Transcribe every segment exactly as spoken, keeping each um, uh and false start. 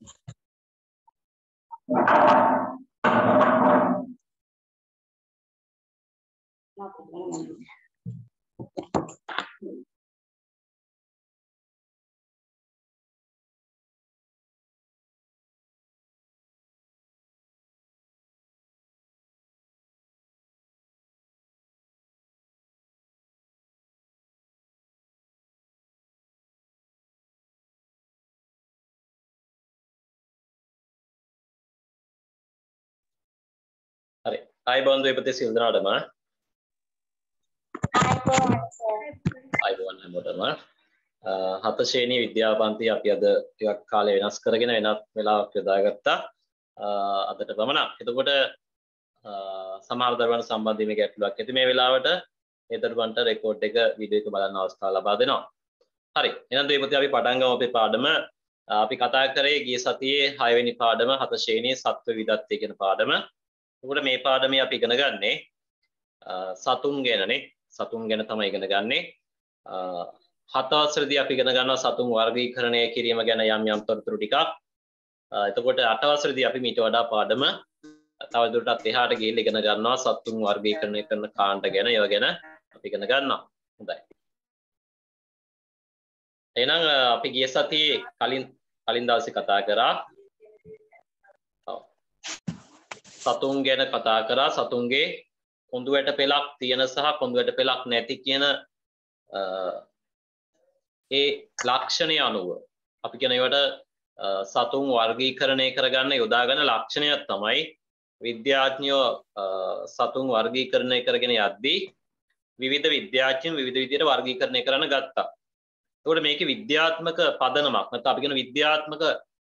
හරි. ආයිබෝන් දෙපතේ සිල් දනාටම. ආයිබෝන් හැමෝටම. හත ශ්‍රේණියේ විද්‍යා පන්ති අපි අද ටිකක් කාලය වෙනස් කරගෙන වෙනත් වෙලාවක් යොදාගත්තා. අදට පමණක්. එතකොට සමහර දරුවන් සම්බන්ධයෙන් මේ ගැටලුවක් ඇති මේ වෙලාවට ඒ දරුවන්ට රෙකෝඩ් එක වීඩියෝ එක බලන්න අවස්ථාව ලබා දෙනවා. හරි. එහෙනම් දෙපතේ අපි පටන් ගමු අපේ පාඩම. අපි කතා කරේ ගිය සතියේ හය වෙනි පාඩම හත ශ්‍රේණියේ සත්ව විදග්ධය කියන පාඩම. එතකොට මේ පාඩමේ අපි ඉගෙන ගන්නේ සතුන් ගැනනේ. සතුන් ගැන තමයි ඉගෙන ගන්නේ. හත වසරේදී අපි ඉගෙන ගන්නවා සතුන් වර්ගීකරණය කිරීම ගැන යම් යම් තොරතුරු ටිකක්. එතකොට අට වසරේදී අපි මීට වඩා පාඩම තවදුරටත් එහාට ගිහිල්ලා ඉගෙන ගන්නවා සතුන් වර්ගීකරණය කරන කාණ්ඩ ගැන. ඒවා ගැන අපි ඉගෙන ගන්නවා. හොඳයි. එහෙනම් අපි ගිය සතියේ කලින් කලින් දවසේ කතා කරා සතුන් ගැන කතා කරා සතුන්ගේ කොඳු වැට පෙලක් තියෙන සහ කොඳු වැට පෙලක් නැති කියන ඒ ලක්ෂණය අනුව අපි කියන ඒවට සතුන් වර්ගීකරණය කරගන්න යොදාගන්න ලක්ෂණයක් තමයි විද්‍යාඥයෝ සතුන් වර්ගීකරණය කරගෙන යද්දී විවිධ විද්‍යාඥයන් විවිධ විදිහට වර්ගීකරණය කරන්න ගත්තා. ඒකට මේකේ විද්‍යාත්මක පදනමක් නැත්නම් අපි කියන විද්‍යාත්මක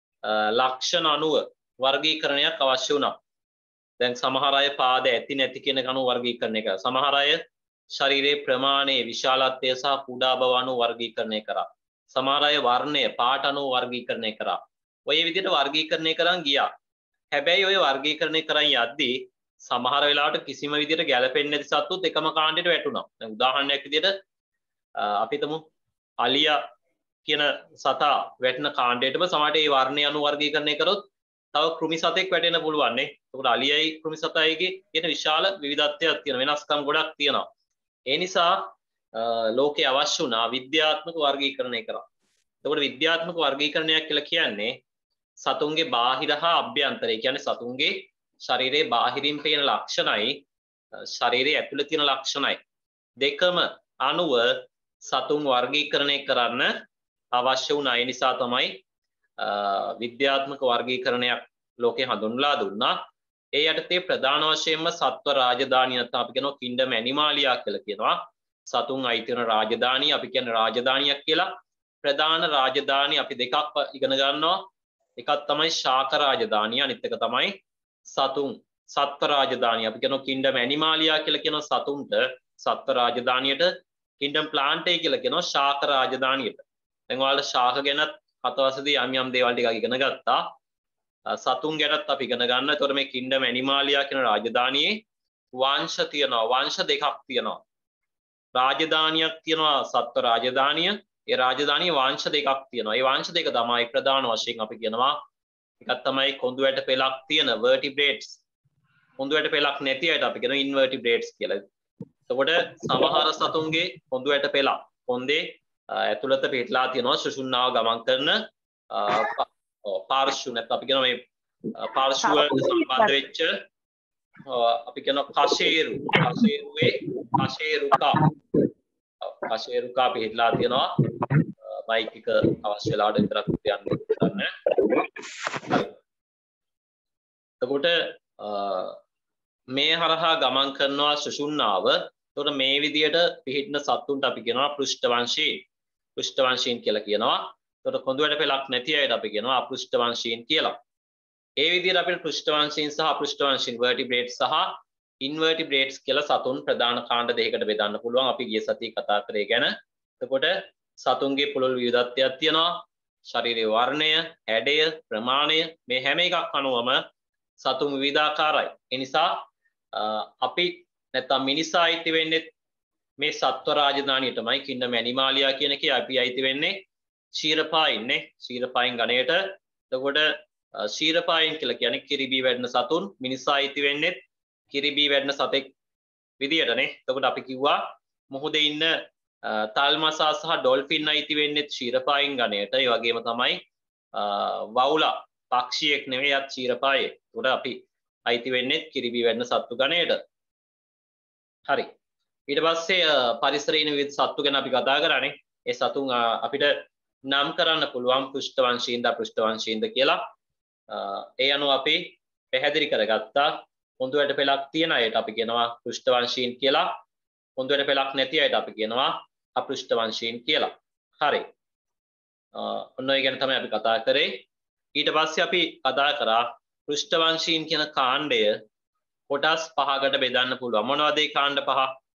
ලක්ෂණ අනුව වර්ගීකරණයක් අවශ්‍ය වුණා. දැන් සමහර අය පාද ඇති නැති කියන කණු වර්ගීකරණය කරා. සමහර අය ශරීරයේ ප්‍රමාණයේ විශාලත්වය සහ කුඩා බව අනුව වර්ගීකරණය කරා. සමහර අය වර්ණය පාට අනුව වර්ගීකරණය කරා. ඔය විදිහට වර්ගීකරණය කරන් ගියා. හැබැයි ඔය වර්ගීකරණය කරන් යද්දී සමහර වෙලාවට කිසිම විදිහට ගැලපෙන්නේ නැති සත්තුත් එකම කාණ්ඩයට වැටුණා. දැන් උදාහරණයක් විදිහට අපි හිතමු අලියා කියන සතා වැටෙන කාණ්ඩයටම සමහරට ඒ වර්ණය අනුව වර්ගීකරණය කරොත් තව කෘමි සතෙක් වැටෙන්න පුළුවන් නේ. ඒකට අලියයි කෘමි සතයිගේ කියන විශාල විවිධත්වයක් තියෙන වෙනස්කම් ගොඩක් තියෙනවා. ඒ නිසා ලෝකේ අවශ්‍ය වුණා විද්‍යාත්මක වර්ගීකරණය කරා. එතකොට විද්‍යාත්මක වර්ගීකරණයක් කියලා කියන්නේ සතුන්ගේ බාහිර හා අභ්‍යන්තරය. කියන්නේ සතුන්ගේ ශරීරයේ බාහිරින් පේන ලක්ෂණයි ශරීරයේ ඇතුළේ තියෙන ලක්ෂණයි දෙකම අනුව සතුන් වර්ගීකරණය කරන්න අවශ්‍ය වුණා. ඒ නිසා තමයි විද්‍යාත්මක වර්ගීකරණයක් ලෝකේ හඳුන්වලා දුන්නා. ඒ යටතේ ප්‍රධාන වශයෙන්ම සත්ව රාජධානිය නැත්නම් අපි කියනවා කින්ඩම් ඇනිමාලියා කියලා කියනවා. සතුන් අයිති වෙන රාජධානිය අපි කියන්නේ රාජධානියක් කියලා. ප්‍රධාන රාජධානි අපි දෙකක් ඉගෙන ගන්නවා. එකක් තමයි ශාක රාජධානිය, අනිත් එක තමයි සතුන් සත්ව රාජධානිය. අපි කියනවා කින්ඩම් ඇනිමාලියා කියලා කියනවා සතුන්ට, සත්ව රාජධානියට කින්ඩම් ප්ලාන්ටේ කියලා කියනවා ශාක රාජධානියට. දැන් ඔයාලට ශාක ගැනත් හත වසරේදී යම් යම් දේවල් ටිකක් ඉගෙන ගත්තා. සතුන් ගැනත් අපි ඉගෙන ගන්න. ඒතකොට මේ කින්ඩම් ඇනිමාලියා කියන රාජධානියේ වංශ තියෙනවා. වංශ දෙකක් තියෙනවා. රාජධානියක් තියෙනවා සත්ව රාජධානිය. ඒ රාජධානියේ වංශ දෙකක් තියෙනවා. ඒ වංශ දෙක තමයි ප්‍රධාන වශයෙන් අපි කියනවා. එකක් තමයි කොඳු වැට පෙලක් තියෙන vertebrates. කොඳු වැට පෙලක් නැති අයට අපි කියනවා invertebrates කියලා. එතකොට සමහර සතුන්ගේ කොඳු වැට පෙලක් කොන්දේ ඇතුළත පිටලා තියෙනවා සුසුම්නාව ගමන් කරන පාර්ශ්ව නැත්නම් අපි කියනවා මේ පාර්ශ්ව වලට සම්බන්ධ වෙච්ච අපි කියනවා කෂේරු කෂේරුවේ කෂේරුකා කෂේරුකා පිටලා තියෙනවා. මයික් එක අවශ්‍ය වෙලාවට විතරක් තියන්න ගන්න. එතකොට මේ හරහා ගමන් කරනවා සුසුම්නාව. එතකොට මේ විදියට පිහිටන සත්තුන්ට අපි කියනවා පෘෂ්ඨවංශී පෘෂ්ඨවංශීන් කියලා කියනවා. එතකොට කොඳු වැට පෙලක් නැති අයට අපි කියනවා අපෘෂ්ඨවංශීන් කියලා. ඒ විදිහට අපිට පෘෂ්ඨවංශීන් සහ අපෘෂ්ඨවංශීන් vertebrates සහ invertebrates කියලා සතුන් ප්‍රධාන කාණ්ඩ දෙකකට බෙදන්න පුළුවන්. අපි ගිය සතියේ කතා කරේ ගැන. එතකොට සතුන්ගේ පුළුල් විවිධත්වයක් තියෙනවා. ශරීරයේ වර්ණය, හැඩය, ප්‍රමාණය මේ හැම එකක් අනුවම සතුන් විවිධාකාරයි. ඒ නිසා අපි නැත්නම් මිනිසා අයිති වෙන්නේ මේ සත්ව රාජධානියටමයි. කින්ඩම් ඇනිමාලියා කියන එකේ අපි අයිති වෙන්නේ ක්ෂීරපායින් නේ. ක්ෂීරපායින් ගණයට. එතකොට ශීරපායන් කියලා කියන්නේ කිරිබී වැඩන සතුන්. මිනිසා අයිති වෙන්නේ කිරිබී වැඩන සතෙක් විදියටනේ. එතකොට අපි කිව්වා මොහොතේ ඉන්න තල්මසා සහ ඩොල්ෆින් අයිති වෙන්නේ ශීරපායන් ගණයට. ඒ වගේම තමයි වවුලා පක්ෂියෙක් නෙවෙයි යත් ශීරපායෙක්. එතකොට අපි අයිති වෙන්නේ කිරිබී වැඩන සත්තු ගණයට. හරි. ඊට පස්සේ පරිසරයේ ඉන්න විවිධ සත්තු ගැන අපි කතා කරානේ. ඒ සතුන් අපිට නම් කරන්න පුළුවන් පෘෂ්ඨවංශීන්ද අපෘෂ්ඨවංශීන්ද කියලා. ඒ අනුව අපි පැහැදිලි කරගත්තා. හොඳ වැඩ පෙළක් තියෙන අයට අපි කියනවා පෘෂ්ඨවංශීන් කියලා. හොඳ වැඩ පෙළක් නැති අයට අපි කියනවා අපෘෂ්ඨවංශීන් කියලා. හරි. ඔන්න ඔය ගැන තමයි අපි කතා කරේ. ඊට පස්සේ අපි කතා කරා පෘෂ්ඨවංශීන් කියන කාණ්ඩය කොටස් පහකට බෙදන්න පුළුවන්. මොනවද ඒ කාණ්ඩ පහ?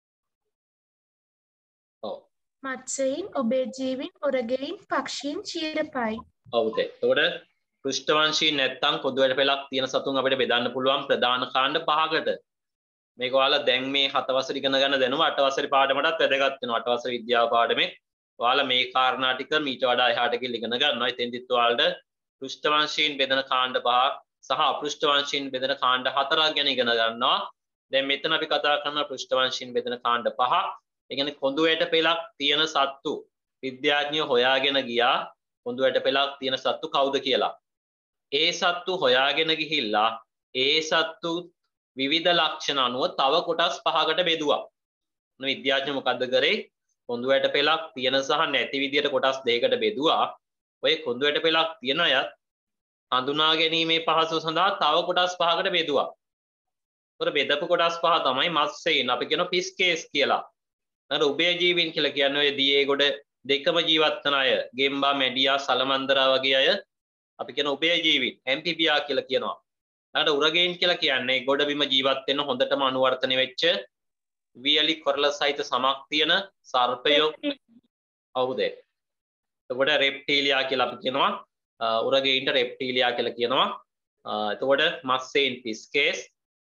ඔව්. මත්ස්‍යයන්, ඔබේජීවීන්, උරගයින්, පක්ෂීන්, ක්ෂීරපායි. ඔව්ද. එතකොට පෘෂ්ඨවංශීන් නැත්තම් පොදු වැඩ පෙළක් තියෙන සතුන් අපිට බෙදන්න පුළුවන් ප්‍රධාන කාණ්ඩ පහකට. මේක ඔයාලා දැන් මේ හත වසර ඉගෙන ගන්න දැනුම අට වසරේ පාඩමටත් වැදගත් වෙනවා. අට වසර විද්‍යාව පාඩමේ ඔයාලා මේ කාරණා ටික මීට වඩා එහාට ගිහින් ඉගෙන ගන්නවා. එතෙන්දිත් ඔයාලට පෘෂ්ඨවංශීන් බෙදෙන කාණ්ඩ පහ සහ අපෘෂ්ඨවංශීන් බෙදෙන කාණ්ඩ හතරක් ගැන ඉගෙන ගන්නවා. දැන් මෙතන අපි කතා කරන පෘෂ්ඨවංශීන් බෙදෙන කාණ්ඩ පහ. ඒ කියන්නේ කොඳු වැට පෙළක් තියෙන සත්තු විද්‍යාඥයෝ හොයාගෙන ගියා කොඳු වැට පෙළක් තියෙන සත්තු කවුද කියලා. ඒ සත්තු හොයාගෙන ගිහිල්ලා ඒ සත්තු විවිධ ලක්ෂණ අනුව තව කොටස් පහකට බෙදුවා. මොන විද්‍යාඥයෝ මොකද්ද කරේ? කොඳු වැට පෙළක් තියෙන සහ නැති විදියට කොටස් දෙකකට බෙදුවා. ඔය කොඳු වැට පෙළක් තියෙන අයත් හඳුනා ගැනීමේ පහසුව සඳහා තව කොටස් පහකට බෙදුවා. ඒතර බෙදපු කොටස් පහ තමයි මත්ස්‍යයන් අපි කියන ෆිෂ් කේස් කියලා. ඊට උභයජීවීන් කියලා කියන්නේ ඔය දියේ ගොඩ දෙකම ජීවත් වෙන අය. ගෙම්බා, මැඩියා, සලමන්දරා වගේ අය අපි කියන උභයජීවීන්. ඇම්ෆිබියා කියලා කියනවා. ඊට උරගයින් කියලා කියන්නේ ගොඩබිම ජීවත් වෙන හොඳටම අනුවර්තනය වෙච්ච වියලි කොරළ සහිත සමක් තියෙන සර්පයෝ. හවුද? එතකොට රෙප්ටීලියා කියලා අපි කියනවා. උරගයින්ට රෙප්ටීලියා කියලා කියනවා. එතකොට මත්ස්‍යයන් ෆිෂ් කේස්,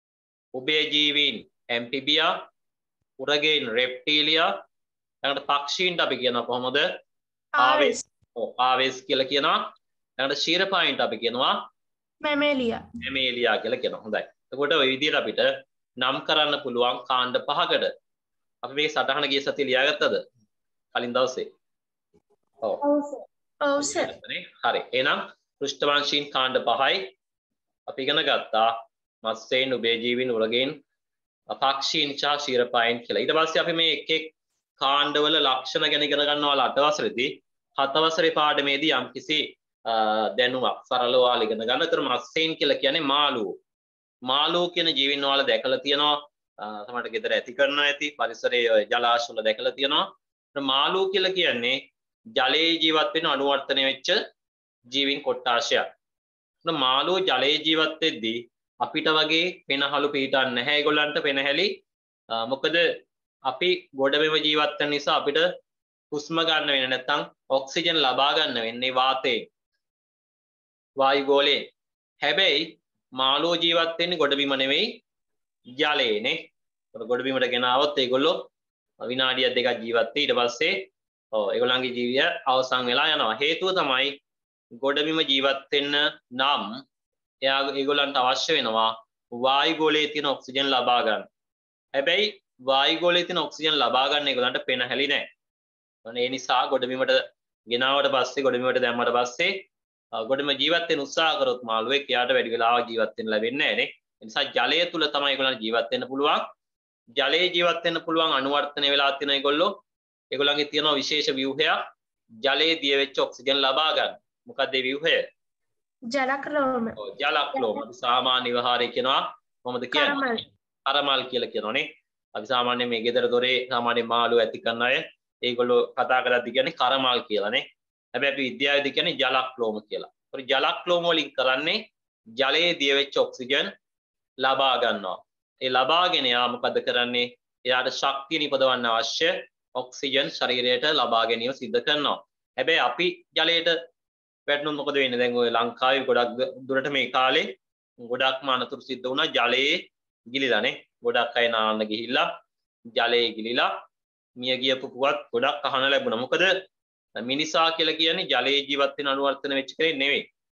උභයජීවීන් ඇම්ෆිබියා, උරගයින් රෙප්ටීලියා, ඊට පක්ෂීන්ට අපි කියනවා කොහොමද? ආවෙස්. ඔව් ආවෙස් කියලා කියනවා. ඊට ක්ෂීරපායින්ට අපි කියනවා මැමේලියා. මැමේලියා කියලා කියනවා. හොඳයි. එතකොට ওই විදිහට අපිට නම් කරන්න පුළුවන් කාණ්ඩ පහකට. අපි මේ සටහන ගිය සතිය ලියාගත්තද? කලින් දවසේ. ඔව්. ඔව් සර්. හරි. එහෙනම් පෘෂ්ඨවංශීන් කාණ්ඩ පහයි අපි ඉගෙන ගත්තා. මත්ස්‍යයන්, උභයජීවීන්, උරගයින්, පක්ෂීන් සහ ක්ෂීරපායින් කියලා. ඊට පස්සේ අපි මේ එක් එක් කාණ්ඩවල ලක්ෂණ ගැන ඉගෙන ගන්නවා අට වසරේදී. හත වසරේ පාඩමේදී යම්කිසි දැනුමක් සරලව ඔයාලා ඉගෙන ගන්න. ඒතර මත්ස්‍යයන් කියලා කියන්නේ මාළුවෝ. මාළුවෝ කියන ජීවීන් ඔයාලා දැකලා තියෙනවා. තමයි ගෙදර ඇති කරනවා ඇති. පරිසරයේ ජලාශ වල දැකලා තියෙනවා. ඒතර මාළුවෝ කියලා කියන්නේ ජලයේ ජීවත් වෙන අනුවර්තනය වෙච්ච ජීවීන් කොට්ටාශයක්. ඒතර මාළුවෝ ජලයේ ජීවත් වෙද්දී අපිට වගේ පෙනහළු පිටන්නේ නැහැ ඒගොල්ලන්ට පෙනහැලි. මොකද අපි ගොඩබිම ජීවත් වෙන නිසා අපිට හුස්ම ගන්න වෙන්නේ නැත්නම් ඔක්සිජන් ලබා ගන්න වෙන්නේ වාතයෙන්. වායුගෝලයෙන්. හැබැයි මාළුවෝ ජීවත් වෙන්නේ ගොඩබිම නෙවෙයි ජලයේනේ. ඒකට ගොඩබිමට ගෙනාවොත් ඒගොල්ලෝ විනාඩියක් දෙකක් ජීවත් වෙයි. ඊට පස්සේ ඔව් ඒගොල්ලන්ගේ ජීවිතය අවසන් වෙලා යනවා. හේතුව තමයි ගොඩබිම ජීවත් වෙන්න නම් එයා ඒගොල්ලන්ට අවශ්‍ය වෙනවා වායුගෝලයේ තියෙන ඔක්සිජන් ලබා ගන්න. හැබැයි වායුගෝලයේ තියෙන ඔක්සිජන් ලබා ගන්න ඒගොල්ලන්ට පෙනහැලි නැහැ. ඒ නිසා ගොඩබිමට ගෙනාවට පස්සේ ගොඩබිමට දැම්මට පස්සේ ගොඩබිම ජීවත් වෙන්න උත්සාහ කරොත් මාළුවෙක් එයාට වැඩි වෙලාවක් ජීවත් වෙන්න ලැබෙන්නේ නැහැ නේ. ඒ නිසා ජලය තුල තමයි ඒගොල්ලන් ජීවත් වෙන්න පුළුවන්. ජලයේ ජීවත් වෙන්න පුළුවන් අනුවර්තනය වෙලා තියෙන ඒගොල්ලෝ ඒගොල්ලන්ගේ තියෙන විශේෂ ව්‍යුහයක් ජලයේ දිය වෙච්ච ඔක්සිජන් ලබා ගන්න. මොකක්ද ඒ ව්‍යුහය? ජලක්ලෝම. ඔව් ජලක්ලෝම. සාමාන්‍ය විහාරය කියනවා කොහොමද කියන්නේ? කරමල් කියලා කියනෝනේ. අපි සාමාන්‍යයෙන් මේ ගෙදර දොරේ සාමාන්‍ය මාළු ඇති කරන අය ඒගොල්ලෝ කතා කරද්දි කියන්නේ කරමල් කියලානේ. හැබැයි අපි විද්‍යාවේදී කියන්නේ ජලක්ලෝම කියලා. ඒතර ජලක්ලෝම වලින් කරන්නේ ජලයේ දිය වෙච්ච ඔක්සිජන් ලබා ගන්නවා. ඒ ලබාගෙන යා මොකද කරන්නේ? එයාට ශක්තිය නිපදවන්න අවශ්‍ය ඔක්සිජන් ශරීරයට ලබා ගැනීම සිදු කරනවා. හැබැයි අපි ජලයට වැටුනොත් මොකද වෙන්නේ? දැන් ඔය ලංකාවේ ගොඩක් දුරට මේ කාලේ ගොඩක්ම අනතුරු සිද්ධ වුණා ජලයේ ගිලිලානේ. ගොඩක් අය නාන්න ගිහිල්ලා ජලයේ ගිලිලා මිය ගියපු පුවත් ගොඩක් අහන්න ලැබුණා. මොකද මිනිසා කියලා කියන්නේ ජලයේ ජීවත් වෙන අනුවර්තන වෙච්ච කෙනෙක් නෙවෙයි.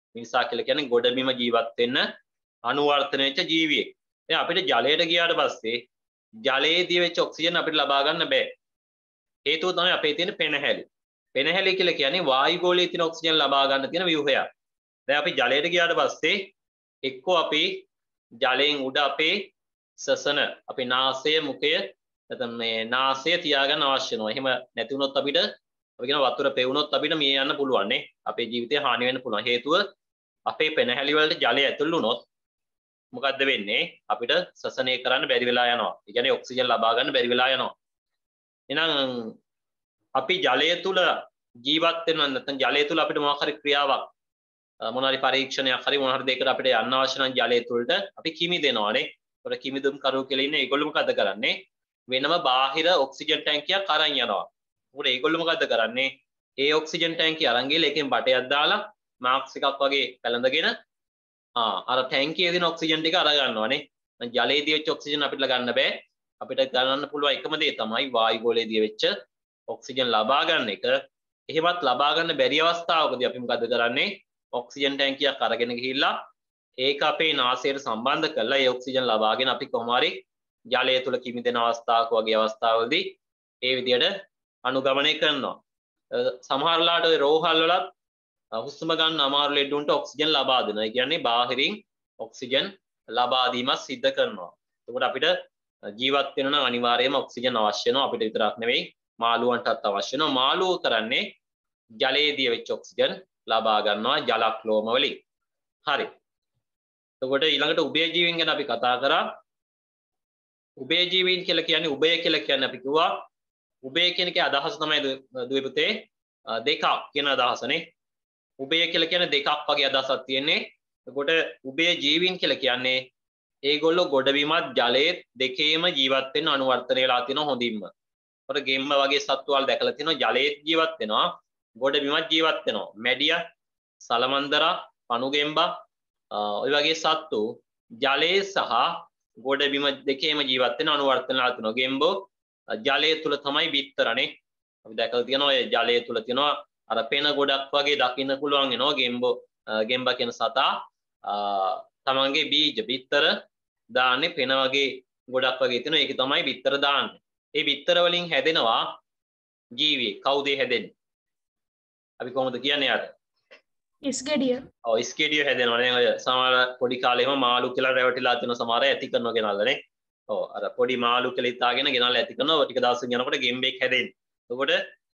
මිනිසා කියලා කියන්නේ ගොඩබිම ජීවත් වෙන්න අනුවර්තන වෙච්ච ජීවියෙක්. දැන් අපිට ජලයට ගියාට පස්සේ ජලයේදී වෙච්ච ඔක්සිජන් අපිට ලබා ගන්න බෑ. හේතුව තමයි අපේ තියෙන පෙනහැලි. පෙනහැලි කියලා කියන්නේ වායුගෝලයේ තියෙන ඔක්සිජන් ලබා ගන්න තියෙන ව්‍යුහයක්. දැන් අපි ජලයට ගියාට පස්සේ එක්කෝ අපි ජලයෙන් උඩ අපේ සසන අපේ නාසය මුඛය නැත්නම් මේ නාසය තියාගන්න අවශ්‍ය වෙනවා. එහෙම නැති වුණොත් අපිට අපි කියන වතුර පෙවුනොත් අපිට මිය යන්න පුළුවන් නේ. අපේ ජීවිතය හානි වෙන්න පුළුවන්. හේතුව අපේ පෙනහැලි වලට ජලය ඇතුල් වුණොත් මොකද්ද වෙන්නේ? අපිට සසනය කරන්න බැරි වෙලා යනවා. ඒ කියන්නේ ඔක්සිජන් ලබා ගන්න බැරි වෙලා යනවා. එහෙනම් අපි ජලය තුල ජීවත් වෙනවා නැත්නම් ජලය තුල අපිට මොනවා හරි ක්‍රියාවක් මොන හරි පරීක්ෂණයක් හරි මොන හරි දෙයකට අපිට යන්න අවශ්‍ය නම් ජලය තුලට අපි කිමි දෙනවානේ. ඒකට කිමිදුම් කරුව කියලා ඉන්නේ ඒගොල්ලෝ මොකද කරන්නේ? වෙනම බාහිර ඔක්සිජන් ටැංකියක් අරන් යනවා. මොකද ඒගොල්ලෝ මොකද කරන්නේ? ඒ ඔක්සිජන් ටැංකිය අරන් ගිහලා එකෙන් බටයක් දාලා මාක්ස් එකක් වගේ පැලඳගෙන ආ අර ටැංකියේ තියෙන ඔක්සිජන් ටික අර ගන්නවානේ. දැන් ජලයේදී වෙච්ච ඔක්සිජන් අපිට ගන්න බෑ. අපිට ගන්න පුළුවන් එකම දේ තමයි වායුගෝලයේදී වෙච්ච ඔක්සිජන් ලබා ගන්න එක. එහෙමත් ලබා ගන්න බැරි අවස්ථාවකදී අපි මොකද කරන්නේ? ඔක්සිජන් ටැංකියක් අරගෙන ගිහිල්ලා ඒක අපේ නාසයට සම්බන්ධ කරලා ඒ ඔක්සිජන් ලබාගෙන අපි කොහොම හරි ජලය තුල කිමිදෙන අවස්ථාවක වගේ අවස්ථාවලදී ඒ විදිහට අනුගමනය කරනවා. සමහර ලාට ඔය රෝහල් වලත් හුස්ම ගන්න අමාරු ලෙඩුන්ට ඔක්සිජන් ලබා දෙනවා. ඒ කියන්නේ බාහිරින් ඔක්සිජන් ලබා දීම සිද්ධ කරනවා. එතකොට අපිට ජීවත් වෙන්න නම් අනිවාර්යයෙන්ම ඔක්සිජන් අවශ්‍ය වෙනවා. අපිට විතරක් නෙවෙයි මාළුවන්ටත් අවශ්‍ය වෙනවා. මාළුවෝ කරන්නේ ජලයේදී වෙච්ච ඔක්සිජන් ලබා ගන්නවා ජලක්ලෝම වලින්. හරි. එතකොට ඊළඟට උභයජීවීන් ගැන අපි කතා කරා. උභයජීවීන් කියලා කියන්නේ උභය කියලා කියන්නේ අපි කිව්වා උභය කියන එකේ අදහස තමයි දුවේ පුතේ දෙකක් කියන අදහසනේ. උභය කියලා කියන්නේ දෙකක් වගේ අදහසක් තියෙන්නේ. එතකොට උභයජීවීන් කියලා කියන්නේ ඒගොල්ලෝ ගොඩබිමත් ජලයේ දෙකේම ජීවත් වෙන්න අනුවර්තනය වෙලා තියෙන හොඳින්ම. එතකොට ගෙම්ම වගේ සත්තු වල දැකලා තියෙනවා ජලයේ ජීවත් වෙනවා ගොඩබිමත් ජීවත් වෙනවා. මැඩිය, සලමන්දරා, පණුගෙම්බා ඔය වගේ සත්තු ජලයේ සහ ගොඩබිම දෙකේම ජීවත් වෙන අනුවර්තනලා තියෙනවා. ගෙම්බෝ ජලයේ තුල තමයි බිත්තරනේ. අපි දැකලා තියෙනවා ඔය ජලයේ තුල තියෙනවා අර පෙන ගොඩක් වගේ දකින්න පුළුවන් වෙනවා ගෙම්බෝ ගෙම්බා කියන සතා තමන්ගේ බීජ බිත්තර දාන්නේ පෙන වගේ ගොඩක් වගේ තියෙනවා. ඒක තමයි බිත්තර දාන්නේ. ඒ බිත්තර වලින් හැදෙනවා ජීවියෙක්. කවුද හැදෙන්නේ? අපි කොහොමද කියන්නේ යාට? ඉස්ගෙඩිය. ඔව් ඉස්ගෙඩිය හැදෙනවා. දැන් ඔය සමහර පොඩි කාලේම මාළු කියලා රැවටිලා තියෙන සමහර ඇති කරනවා ගෙනල්ලානේ. ඔව් අර පොඩි මාළු කියලා හිතාගෙන ගෙනල්ලා ඇති කරනවා. ටික දවසකින් යනකොට ගෙම්බෙක් හැදෙන්නේ. එතකොට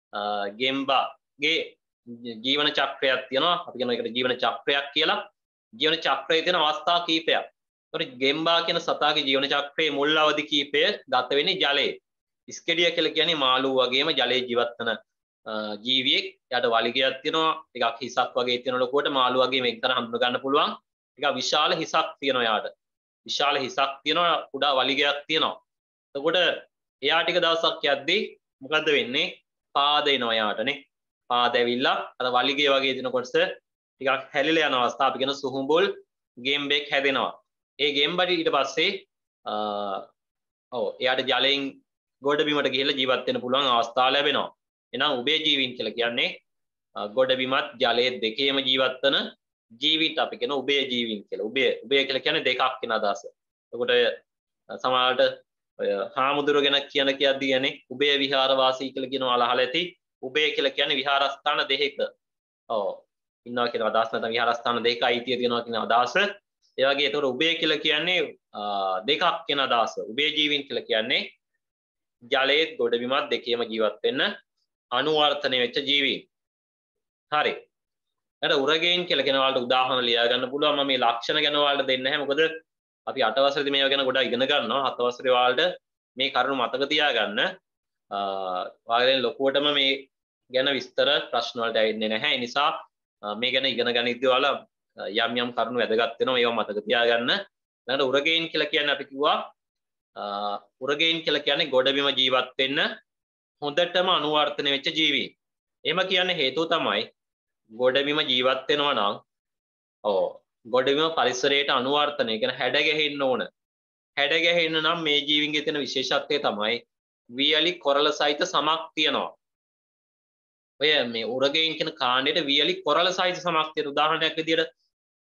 ගෙම්බාගේ ජීවන චක්‍රයක් තියෙනවා. අපි කියන එකට ජීවන චක්‍රයක් කියලා. ජීවන චක්‍රයේ තියෙන අවස්ථා කීපයක්. එතකොට ගෙම්බා කියන සතාගේ ජීවන චක්‍රයේ මුල් අවදි කීපය ගත වෙන්නේ ජලයේ. ඉස්ගෙඩිය කියලා කියන්නේ මාළු වගේම ජලයේ ජීවත් වෙන ජීවියෙක්. යාට වලිගයක් තියෙනවා. ටිකක් හිසක් වගේ තියෙන ලොකුවට මාළු වගේ මේක හඳුන ගන්න පුළුවන්. ටිකක් විශාල හිසක් තියෙනවා යාට. විශාල හිසක් තියෙනවා, කුඩා වලිගයක් තියෙනවා. එතකොට එයා ටික දවසක් යද්දී මොකද්ද වෙන්නේ? පාද එනවා යාටනේ. පාද ඇවිල්ලා අර වලිගය වගේ දෙන කොටස ටිකක් හැලිලා යන අවස්ථාව අපි කියන සුහුඹුල් ගෙම්බෙක් හැදෙනවා. ඒ ගෙම්බට ඊට පස්සේ ඔව් එයාට ජලයෙන් ගොඩබිමට ගිහිල්ලා ජීවත් වෙන්න පුළුවන් අවස්ථාව ලැබෙනවා. එහෙනම් උභයජීවීන් කියලා කියන්නේ ගොඩබිමත් ජලයේ දෙකේම ජීවත් වෙන ජීවිත අපි කියන උභයජීවීන් කියලා. උභය උභය කියලා කියන්නේ දෙකක් කියන අදහස. එතකොට සමහරවිට ඔය හාමුදුරුව ගැන කියන කියද්දී යන්නේ උභය විහාර වාසී කියලා කියනවා අහලා ඇති. උභය කියලා කියන්නේ විහාරස්ථාන දෙකක. ඔව් ඉන්නවා කියන අදහස නැත්නම් විහාරස්ථාන දෙකක අයිතිය තියෙනවා කියන අදහස. ඒ වගේ ඒතකොට උභය කියලා කියන්නේ දෙකක් කියන අදහස. උභයජීවීන් කියලා කියන්නේ ජලයේ ගොඩබිමත් දෙකේම ජීවත් වෙන්න අනුවර්තනය වෙච්ච ජීවීන්. හරි. ඊට උරගයින් කියලා කියන වලට උදාහරණ ලියා ගන්න පුළුවන්. මම මේ ලක්ෂණ ගැන වලට දෙන්නේ නැහැ. මොකද අපි අට වසරේදී මේවා ගැන ගොඩක් ඉගෙන ගන්නවා. හත වසරේ වලට මේ කරුණු මතක තියාගන්න. වාගලෙන් ලොකුවටම මේ ගැන විස්තර ප්‍රශ්න වලට ඇවිල්න්නේ නැහැ. ඒ නිසා මේ ගැන ඉගෙන ගනිද්දී වල යම් යම් කරුණු වැදගත් වෙනවා. ඒවා මතක තියාගන්න. ඊළඟට උරගයින් කියලා කියන්නේ අපි කිව්වා උරගයින් කියලා කියන්නේ ගොඩබිම ජීවත් වෙන්න හොඳටම අනුවර්තන වෙච්ච ජීවීන්. එහෙම කියන්නේ හේතුව තමයි ගොඩබිම ජීවත් වෙනවා නම් ඔව් ගොඩබිම පරිසරයට අනුවර්තනය කියන හැඩ ගැහෙන්න ඕන. හැඩ ගැහෙන්න නම් මේ ජීවීන්ගේ තියෙන විශේෂත්වය තමයි වියලි කොරළ සහිත සමක් තියෙනවා. ඔය මේ උරගයින් කියන කාණ්ඩයට වියලි කොරළ සහිත සමක් තියෙන උදාහරණයක් විදියට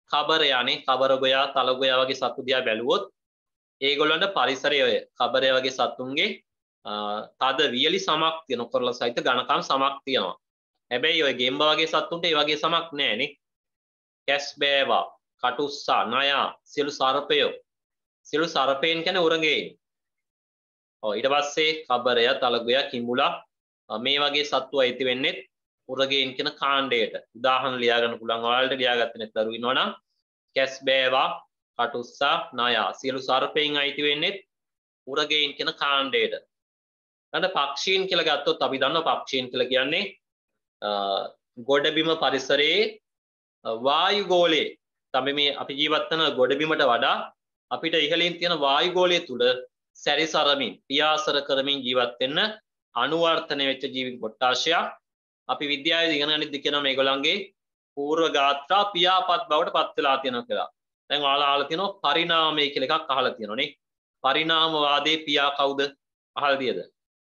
කබරයානේ කබරගොයා තලගොයා වගේ සත්තු දිහා බැලුවොත් ඒගොල්ලන්ට පරිසරය ඔය කබරය වගේ සත්තුන්ගේ තද වියලි සමක් තියෙන කොරළ සහිත ඝනකම් සමක් තියෙනවා. හැබැයි ඔය ගෙම්බ වගේ සත්තුන්ට ඒ වගේ සමක් නැහැනේ. කැස් බෑවා, කටුස්සා, නයා, සියලු සර්පයෝ. සියලු සර්පයන් කියන්නේ උරගේන්. ඔව් ඊට පස්සේ කබරය, තලගොයා, කිඹුලා මේ වගේ සත්තු අයිති වෙන්නේ උරගේන් කියන කාණ්ඩයට. උදාහරණ ලියා ගන්න පුළුවන්. ඔයාලට ලියාගත්තේ නැත්නම් දරු ඉන්නවනම් කැස් බෑවා, කටුස්සා, නයා සියලු සර්පයන් අයිති වෙන්නේ උරගේන් කියන කාණ්ඩයට. ඊට පක්ෂීන් කියලා ගත්තොත් අපි දන්නවා පක්ෂීන් කියලා කියන්නේ ගොඩබිම පරිසරයේ වායු ගෝලයේ තමයි මේ අපි ජීවත් වෙන ගොඩබිමට වඩා අපිට ඉහළින් තියෙන වායු ගෝලය තුල සැරිසරමින් පියාසර කරමින් ජීවත් වෙන්න අනුවර්තනය වෙච්ච ජීවි කොට්ටාශයක් අපි විද්‍යාවේ ඉගෙන ගනිද්දී කියනවා මේගොල්ලන්ගේ පූර්ව ගාත්‍රා පියාපත් බවට පත් වෙලා තියෙනවා කියලා. දැන් ඔයාලා අහලා තියෙනවා පරිණාමය කියලා එකක් අහලා තියෙනවනේ. පරිණාමවාදයේ පියා කවුද? අහලා තියෙද?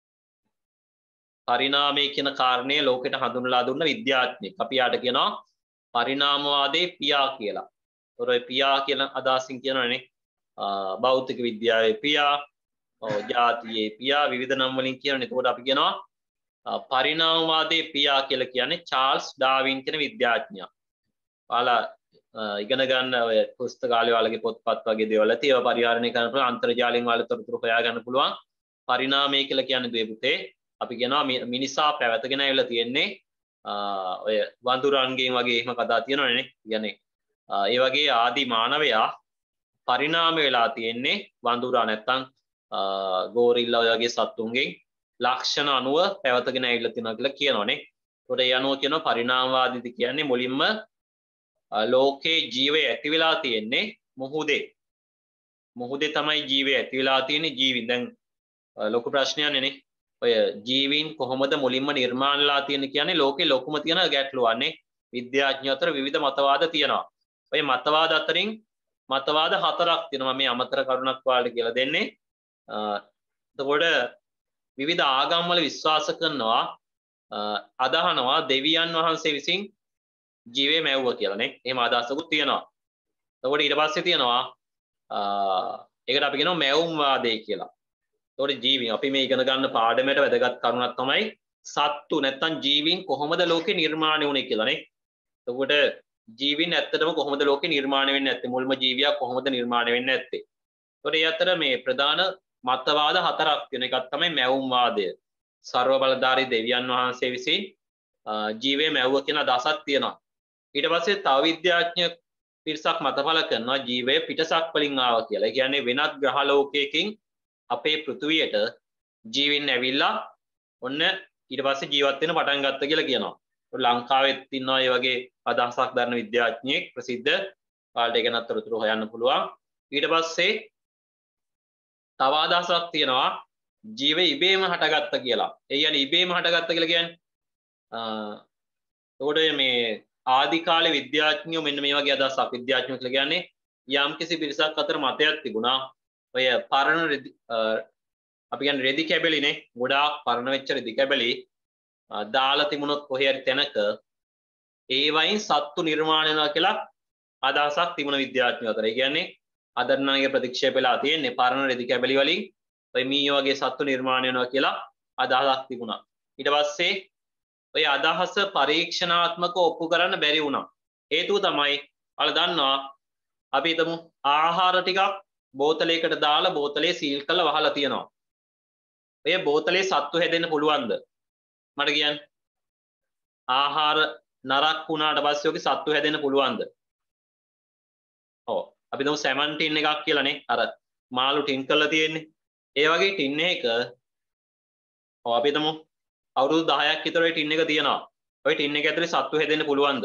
පරිණාමය කියන කාරණය ලෝකෙට හඳුන්වලා දුන්න විද්‍යාඥයෙක්. අපි යාට කියනවා පරිණාමවාදයේ පියා කියලා. ඒතොර ඔය පියා කියන අදහසින් කියනවනේ භෞතික විද්‍යාවේ පියා, ඔව් ජාතියේ පියා විවිධ නම් වලින් කියනනේ. ඒකට අපි කියනවා පරිණාමවාදයේ පියා කියලා කියන්නේ චාල්ස් ඩාවින් කියන විද්‍යාඥයා. ඔයාලා ඉගෙන ගන්න ඔය පුස්තකාලේ ඔයාලගේ පොත්පත් වගේ දේවල් ඇති ඒවා පරිහරණය කරන්න පුළුවන්. අන්තර්ජාලයෙන් ඔයාලා තොරතුරු හොයා ගන්න පුළුවන්. පරිණාමය කියලා කියන්නේ දුවේ පුතේ අපි කියනවා මිනිසා පැවතගෙන ඇවිල්ලා තියෙන්නේ ඔය වඳුරන්ගෙන් වගේ එහෙම කතා තියෙනවනේ. කියන්නේ ඒ වගේ ආදි මානවයා පරිණාම වෙලා තියෙන්නේ වඳුරා නැත්තම් ගෝරිල්ලා වගේ සත්තුන්ගෙන් ලක්ෂණ අනුව පැවතගෙන ඇවිල්ලා තියෙනවා කියලා කියනවනේ. ඒකට ඒ අනුව කියනවා පරිණාමවාදීද කියන්නේ මුලින්ම ලෝකේ ජීවය ඇති වෙලා තියෙන්නේ මුහුදේ. මුහුදේ තමයි ජීවය ඇති වෙලා තියෙන්නේ. ජීවි දැන් ලොකු ප්‍රශ්නයක් නේ. ඔය ජීවීන් කොහොමද මුලින්ම නිර්මාණලා තියෙන්නේ කියන්නේ ලෝකේ ලොකුම තියෙන ගැටලුවන්නේ. විද්‍යාඥයෝ අතර විවිධ මතවාද තියෙනවා. ඔය මතවාද අතරින් මතවාද හතරක් තියෙනවා. මේ අමතර කරුණක් ඔයාලට කියලා දෙන්නේ. එතකොට විවිධ ආගම් වල විශ්වාස කරනවා අදහනවා දෙවියන් වහන්සේ විසින් ජීවේ මැව්වා කියලානේ. එහෙම අදහසකුත් තියෙනවා. එතකොට ඊට පස්සේ තියෙනවා ඒකට අපි කියනවා මැවුම් වාදය කියලා. එතකොට ජීවීන් අපි මේ ඉගෙන ගන්න පාඩමේට වැදගත් කරුණක් තමයි සත්තු නැත්තම් ජීවීන් කොහොමද ලෝකේ නිර්මාණය වුනේ කියලානේ. එතකොට ජීවීන් ඇත්තටම කොහොමද ලෝකේ නිර්මාණය වෙන්නේ නැත්තේ? මුල්ම ජීවියා කොහොමද නිර්මාණය වෙන්නේ නැත්තේ? එතකොට ඒ අතර මේ ප්‍රධාන මතවාද හතරක් තියෙන එකක් තමයි මැවුම් වාදය. ਸਰව බලධාරී දෙවියන් වහන්සේ විසින් ජීවේ මැව්වා කියන අදහසක් තියෙනවා. ඊට පස්සේ තව විද්‍යාඥ පිරිසක් මතපල කරනවා ජීවය පිටසක් වලින් ආවා කියලා. ඒ කියන්නේ වෙනත් ග්‍රහ ලෝකයකින් අපේ පෘථුවියට ජීවින් ඇවිල්ලා ඔන්න ඊට පස්සේ ජීවත් වෙන්න පටන් ගත්තා කියලා කියනවා. ලංකාවෙත් ඉන්නවා මේ වගේ අදහසක් දරන විද්‍යාඥයෙක් ප්‍රසිද්ධ. කාලට ඒක නතරතුරු හොයන්න පුළුවන්. ඊට පස්සේ තව අදහසක් තියෙනවා ජීවය ඉබේම හටගත්ත කියලා. ඒ කියන්නේ ඉබේම හටගත්ත කියලා කියන්නේ එතකොට මේ ආදි කාලේ විද්‍යාඥයෝ මෙන්න මේ වගේ අදහසක් විද්‍යාඥයෝ කියලා කියන්නේ යම් කිසි පිරිසක් අතර මතයක් තිබුණා. ඔය පරණ අපි කියන්නේ රෙදි කැබලිනේ ගොඩාක් පරණ වෙච්ච රෙදි කැබලි දාලා තිබුණොත් කොහේ හරි තැනක ඒ වයින් සත්තු නිර්මාණය වෙනවා කියලා අදහසක් තිබුණ විද්‍යාඥයෝ අතර. ඒ කියන්නේ අදර්ණාගේ ප්‍රතික්ෂේප වෙලා තියෙන්නේ පරණ රෙදි කැබලි වලින් ඔය මීයෝ වගේ සත්තු නිර්මාණය වෙනවා කියලා අදහසක් තිබුණා. ඊට පස්සේ ඔය අදහස පරීක්ෂණාත්මකව ඔප්පු කරන්න බැරි වුණා. හේතුව තමයි ඔයාලා දන්නවා අපි හිතමු ආහාර ටිකක් බෝතලයකට දාලා බෝතලේ සීල් කරලා වහලා තියනවා. ඔය බෝතලේ සත්තු හැදෙන්න පුළුවන්ද? මට කියන්න. ආහාර නරක් වුණාට පස්සේ ඔගේ සත්තු හැදෙන්න පුළුවන්ද? ඔව්. අපි දමු සැමන් ටින් එකක් කියලානේ. අර මාළු ටින් කරලා තියෙන්නේ. ඒ වගේ ටින් එකක ඔව් අපි දමු අවුරුදු දහයක් විතර ඔය ටින් එක තියෙනවා. ඔය ටින් එක ඇතුලේ සත්තු හැදෙන්න පුළුවන්ද?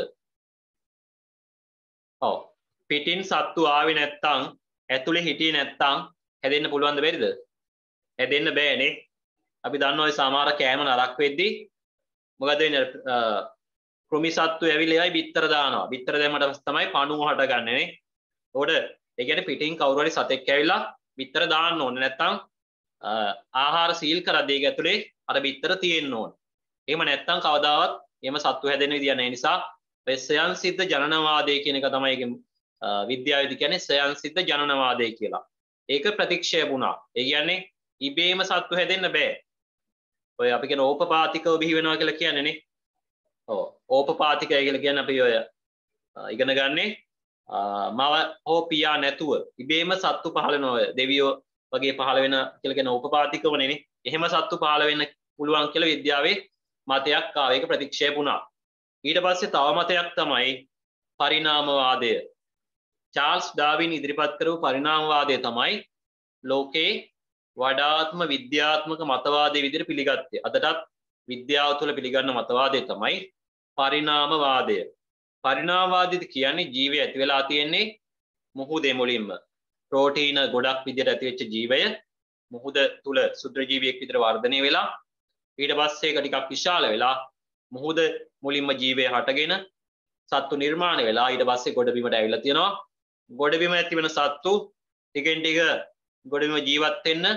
ඔව්. පිටින් සත්තු ආවේ නැත්තම් ඇතුලේ හිටියේ නැත්තම් හැදෙන්න පුළුවන්ද බැරිද? හැදෙන්න බෑනේ. අපි දන්නවා ඔය සමහර කෑම නරක් වෙද්දී මොකද වෙන්නේ? කෘමි සත්තු ඇවිල්ලා ඒයි බිත්තර දානවා. බිත්තර දැම්මට පස්සේ තමයි පණුව හටගන්නේ නේ. ඒකට ඒ කියන්නේ පිටින් කවුරු හරි සතෙක් ඇවිල්ලා බිත්තර දාන්න ඕනේ. නැත්තම් ආහාර සීල් කරද්දී ඒක ඇතුලේ අර බිත්තර තියෙන්න ඕනේ. එහෙම නැත්තම් කවදාවත් එහෙම සත්තු හැදෙන්න විදියක් නැහැ. නිසා වෙස්සයන් සිද්ධ ජනනවාදය කියන එක තමයි විද්‍යාවේදී කියන්නේ ස්වයං සිද්ධ ජනනවාදය කියලා. ඒක ප්‍රතික්ෂේප වුණා. ඒ කියන්නේ ඉබේම සත්තු හැදෙන්න බෑ. ඔය අපි කියන ඕපපාතිකව බිහි වෙනවා කියලා කියන්නේ නේ. ඔව් ඕපපාතිකය කියලා කියන්නේ අපි ඔය ඉගෙන ගන්නේ මව හෝ පියා නැතුව ඉබේම සත්තු පහළ වෙනවා. දෙවියෝ වගේ පහළ වෙන කියලා කියන ඕපපාතිකවනේ නේ. එහෙම සත්තු පහළ වෙන්න පුළුවන් කියලා විද්‍යාවේ මතයක් ආව. ඒක ප්‍රතික්ෂේප වුණා. ඊට පස්සේ තව මතයක් තමයි පරිණාමවාදය. චාල්ස් ඩාවින් ඉදිරිපත් කරපු පරිණාමවාදය තමයි ලෝකේ වඩාත්ම විද්‍යාත්මක මතවාදයේ විදිහට පිළිගත්තේ. අදටත් විද්‍යාව තුළ පිළිගන්න මතවාදය තමයි පරිණාමවාදය. පරිණාමවාදීද කියන්නේ ජීවය ඇති වෙලා තියෙන්නේ මුහුදේ මුලින්ම. ප්‍රෝටීන ගොඩක් විදිහට ඇති වෙච්ච ජීවය මුහුද තුළ සුද්ධ ජීවියෙක් විදිහට වර්ධනය වෙලා ඊට පස්සේ ඒක ටිකක් විශාල වෙලා මුහුද මුලින්ම ජීවය හටගෙන සත්තු නිර්මාණය වෙලා ඊට පස්සේ ගොඩබිමට ඇවිල්ලා තියෙනවා. ගොඩබිම ඇති වෙන සත්තු ටිකෙන් ටික ගොඩබිම ජීවත් වෙන්න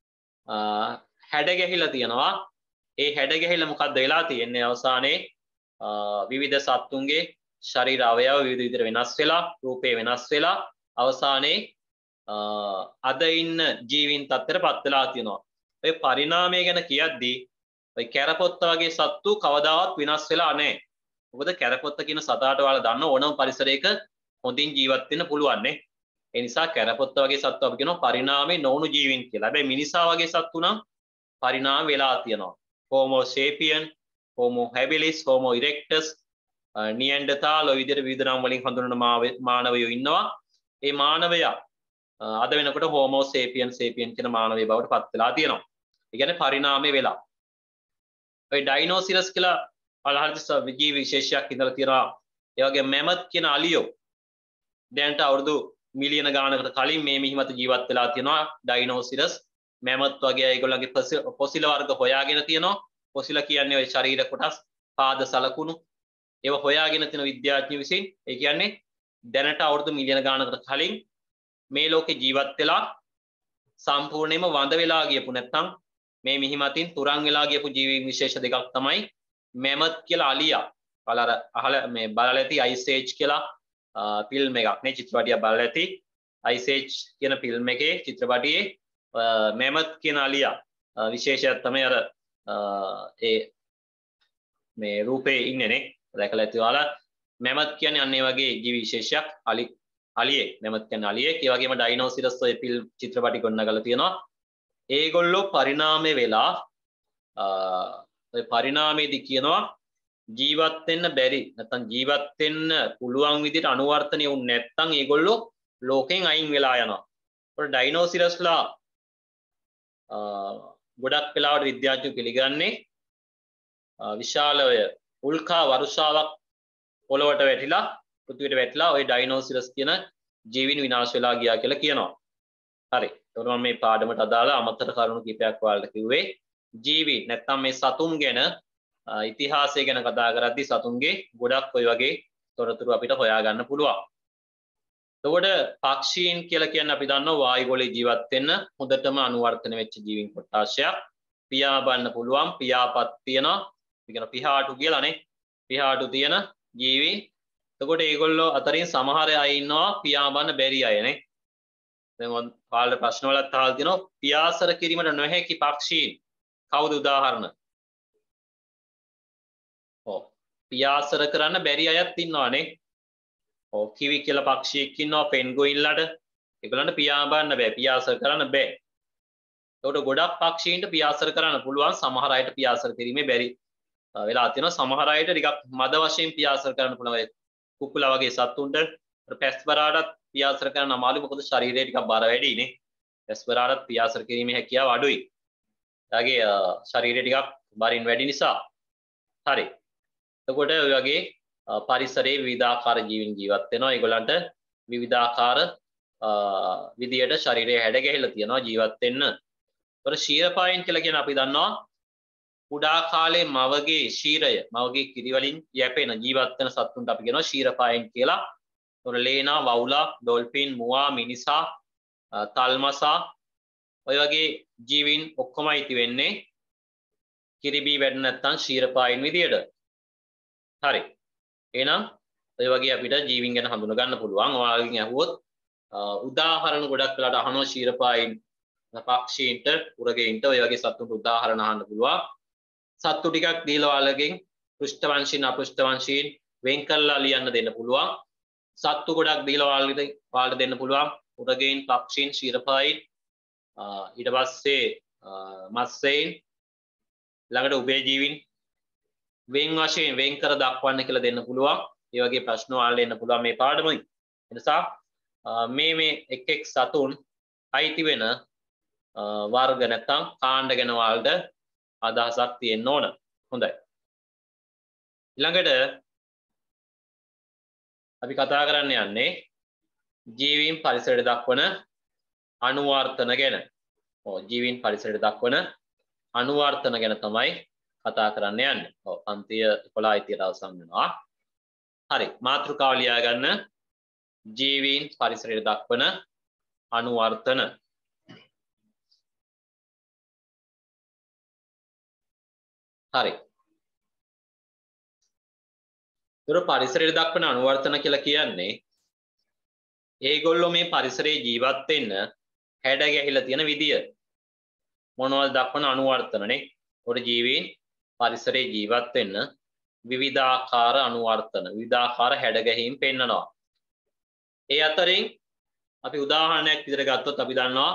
හැඩ ගැහිලා තියෙනවා. ඒ හැඩ ගැහිලා මොකද්ද වෙලා තියෙන්නේ? අවසානයේ විවිධ සත්තුන්ගේ ශරීර අවයව විවිධ විදිහට වෙනස් වෙලා රූපේ වෙනස් වෙලා අවසානයේ අද ඉන්න ජීවීන් තත්ත්වයට පත් වෙලා තියෙනවා. ඔය පරිණාමය ගැන කියද්දී ඔය කැරපොත්ත වගේ සත්තු කවදාවත් විනාශ වෙලා නැහැ. මොකද කැරපොත්ත කියන සතාට ඔයාලා දන්න ඕනම පරිසරයක හොඳින් ජීවත් වෙන්න පුළුවන් නේ. ඒ නිසා කැරපොත්ත වගේ සත්තු අපි කියනවා පරිණාමේ නොවුණු ජීවීන් කියලා. හැබැයි මිනිසා වගේ සත්තු නම් පරිණාම වෙලා තියෙනවා. Homo sapien, Homo habilis, Homo erectus, Neanderthal ඔය විදිහට විවිධ නම් වලින් හඳුන්වන මානවයෝ ඉන්නවා. ඒ මානවයා අද වෙනකොට Homo sapien sapien කියන මානවය බවට පත් වෙලා තියෙනවා. ඒ කියන්නේ පරිණාමය වෙලා. ඔය ඩයිනෝසිරස් කියලා අලහරිත ජීව විශේෂයක් ඉඳලා තියෙනවා. ඒ වගේ මැමත් කියන අලියෝ දැනට අවුරුදු මිලියන ගානකට කලින් මේ මිහිමත ජීවත් වෙලා තියෙනවා. ඩයිනෝසිරස් මැමත් වගේ ඒගොල්ලන්ගේ පොසිල වර්ග හොයාගෙන තියෙනවා. පොසිල කියන්නේ ওই ශරීර කොටස් පාද සලකුණු ඒව හොයාගෙන තියෙන විද්‍යාඥයෝ විසින්. ඒ කියන්නේ දැනට අවුරුදු මිලියන ගානකට කලින් මේ ලෝකේ ජීවත් වෙලා සම්පූර්ණයෙන්ම වඳ වෙලා ගියපු නැත්නම් මේ මිහිමතින් තුරන් වෙලා ගියපු ජීවීන් විශේෂ දෙකක් තමයි මැමත් කියලා අලියා. බලර අහලා මේ බලලා ඇති Ice Age කියලා ෆිල්ම් එකක් නේ චිත්‍රපටියක් බලලා ඇති. Ice Age කියන ෆිල්ම් එකේ චිත්‍රපටියේ මැමත් කියන අලියා විශේෂයක් තමයි අර ඒ මේ රූපේ ඉන්නේ නේ. දැකලා ඇති ඔයාලා. මැමත් කියන්නේ අන්න ඒ වගේ ජීවි විශේෂයක් අලි අලියෙක්. මැමත් කියන්නේ අලියෙක්. ඒ වගේම ඩයිනෝසිරස් ඔය ෆිල්ම් චිත්‍රපටි ගොඩනගලා තියෙනවා. ඒගොල්ලෝ පරිණාමය වෙලා ඔය පරිණාමයේදී කියනවා ජීවත් වෙන්න බැරි නැත්නම් ජීවත් වෙන්න පුළුවන් විදිහට අනුවර්තනය වුනේ නැත්නම් ඒගොල්ලෝ ලෝකෙන් අයින් වෙලා යනවා. ඔය ඩයිනෝසිරස්ලා ගොඩක් වෙලාවට විද්‍යාඥයෝ පිළිගන්නේ විශාල ඔය උල්කා වර්ෂාවක් පොළොවට වැටිලා පෘථිවියට වැටිලා ඔය ඩයිනෝසිරස් කියන ජීවීන් විනාශ වෙලා ගියා කියලා කියනවා. හරි. එතකොට මම මේ පාඩමට අදාළ අමතර කරුණු කිහිපයක් ඔයාලට කිව්වේ. ජීවීන් නැත්නම් මේ සතුන් ගැන ඉතිහාසය ගැන කතා කරද්දී සතුන්ගේ ගොඩක් ඔය වගේ තොරතුරු අපිට හොයාගන්න පුළුවන්. එතකොට පක්ෂීන් කියලා කියන්නේ අපි දන්නවා වායුගෝලයේ ජීවත් වෙන්න හොඳටම අනුවර්තන වෙච්ච ජීවීන් කොටාශයක්. පියාඹන්න පුළුවන් පියාපත් තියෙනවා. අපි කියන පිහාටු කියලානේ. පිහාටු තියෙන ජීවීන්. එතකොට ඒගොල්ලෝ අතරින් සමහර අය ඉන්නවා පියාඹන්න බැරි අයනේ. දැන් මම කාලේ ප්‍රශ්න වලත් අහලා තියෙනවා පියාසර කිරීමට නොහැකි පක්ෂීන් කවුද උදාහරණ? ඔව් පියාසර කරන්න බැරි අයත් ඉන්නවානේ. ඔව් කිවි කියලා පක්ෂියෙක් ඉන්නවා පෙන්ගුයින්ලට. ඒගොල්ලන්ට පියාඹන්න බෑ පියාසර කරන්න බෑ. ඒකට ගොඩක් පක්ෂීන්ට පියාසර කරන්න පුළුවන් සමහර අයට පියාසර කිරීමේ බැරි වෙලා තියෙනවා. සමහර අයට ටිකක් මද වශයෙන් පියාසර කරන්න පුළුවන්. කුකුලා වගේ සත්තුන්ට පැස්බරාටත් පියාසර කරන්න අමාරුයි මොකද ශරීරය ටිකක් බර වැඩිනේ. පැස්බරාටත් පියාසර කිරීමේ හැකියාව අඩුයි. එයාගේ ශරීරය ටිකක් බරින් වැඩි නිසා. හරි. එතකොට ඔය වගේ පරිසරයේ විවිධාකාර ජීවීන් ජීවත් වෙනවා. ඒගොල්ලන්ට විවිධාකාර විදියට ශරීරය හැඩ ගැහිලා තියෙනවා ජීවත් වෙන්න. ඒතර ශීරපායන් කියලා කියන අපි දන්නවා කුඩා කාලේ මවගේ ශීරය මවගේ කිරි වලින් යැපෙන ජීවත් වෙන සත්තුන්ට අපි කියනවා ශීරපායන් කියලා. ඒතර ලේනා, වවුලා, ඩොල්ෆින්, මුවා, මිනිසා, තල්මසා ඔය වගේ ජීවීන් ඔක්කොම අයිති වෙන්නේ කිරිබී වැඩ නැත්තම් ශීරපායන් විදියට. හරි. එහෙනම් ඔය වගේ අපිට ජීවීන් ගැන හඳුනා ගන්න පුළුවන්. ඔයාලගෙන් අහුවොත් උදාහරණ ගොඩක් වෙලාට අහනවා ශීරපායින් පක්ෂීන්ට උරගයින්ට ඔය වගේ සත්තුන්ට උදාහරණ අහන්න පුළුවන්. සත්තු ටිකක් දීලා ඔයාලගෙන් පෘෂ්ඨවංශීන් අපෘෂ්ඨවංශීන් වෙන් කරලා ලියන්න දෙන්න පුළුවන්. සත්තු ගොඩක් දීලා ඔයාලට ඔයාලට දෙන්න පුළුවන්. උරගයින් පක්ෂීන් ශීරපායින් ඊට පස්සේ මත්ස්‍යයන් ළඟට උභයජීවීන් වෙන් වශයෙන් වෙන් කර දක්වන්න කියලා දෙන්න පුළුවන්. ඒ වගේ ප්‍රශ්න ඔයාලට එන්න පුළුවන් මේ පාඩමෙන්. ඒ නිසා මේ මේ එක් එක් සතුන් අයිති වෙන වර්ග නැත්නම් කාණ්ඩ ගැන ඔයාලට අදහසක් තියෙන්න ඕන. හොඳයි. ඊළඟට අපි කතා කරන්න යන්නේ ජීවීන් පරිසරයට දක්වන අනුවර්තන ගැන. ඔව් ජීවීන් පරිසරයට දක්වන අනුවර්තන ගැන තමයි කතා කරන්න යන්නේ. ඔව් පන්තිය එකොළහ ඉතියට අවසන් වෙනවා. හරි. මාතෘකාව ලියා ගන්න. ජීවීන් පරිසරයට දක්වන අනුවර්තන. හරි. ඒතර පරිසරයට දක්වන අනුවර්තන කියලා කියන්නේ ඒගොල්ලෝ මේ පරිසරයේ ජීවත් වෙන්න හැඩ ගැහිලා තියෙන විදිය. මොනවද දක්වන අනුවර්තනනේ? උඩ ජීවීන් පරිසරයේ ජීවත් වෙන්න විවිධාකාර අනුවර්තන, විවිධාකාර හැඩ ගැහිම් පෙන්නනවා. ඒ අතරින් අපි උදාහරණයක් විදිහට ගත්තොත් අපි දන්නවා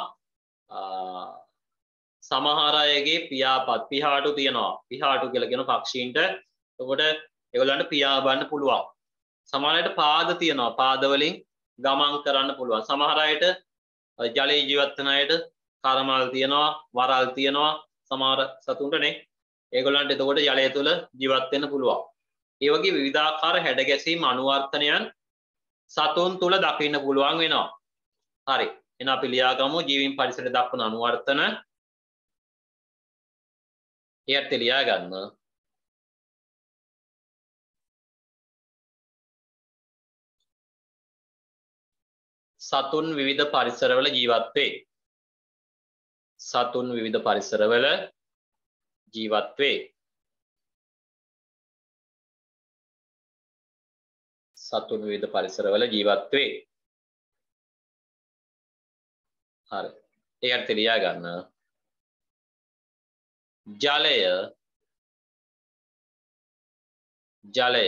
සමහර අයගේ පියාපත් පිහාටු තියෙනවා. පිහාටු කියලා කියන පක්ෂීන්ට එතකොට ඒගොල්ලන්ට පියාඹන්න පුළුවන්. සමහර අයට පාද තියෙනවා. පාද වලින් ගමන් කරන්න පුළුවන්. සමහර අයට ජලයේ ජීවත් වෙන අයට කරමල් තියෙනවා, වරල් තියෙනවා. සමහර සතුන්ටනේ ඒගොල්ලන්ට එතකොට ජලය තුල ජීවත් වෙන්න පුළුවන්. ඒ වගේ විවිධාකාර හැඩ ගැසීම් අනුවර්තනයන් සතුන් තුල දකින්න පුළුවන් වෙනවා. හරි. එහෙනම් අපි ලියා ගමු ජීවීන් පරිසරයට දක්වන අනුවර්තන. එයට ලියා ගන්න. සතුන් විවිධ පරිසරවල ජීවත් වේ. සතුන් විවිධ පරිසරවල ජීවත් වේ. සතුන් විවිධ පරිසරවල ජීවත් වේ. හරි. ඒකට ලියා ගන්න. ජලය ජලය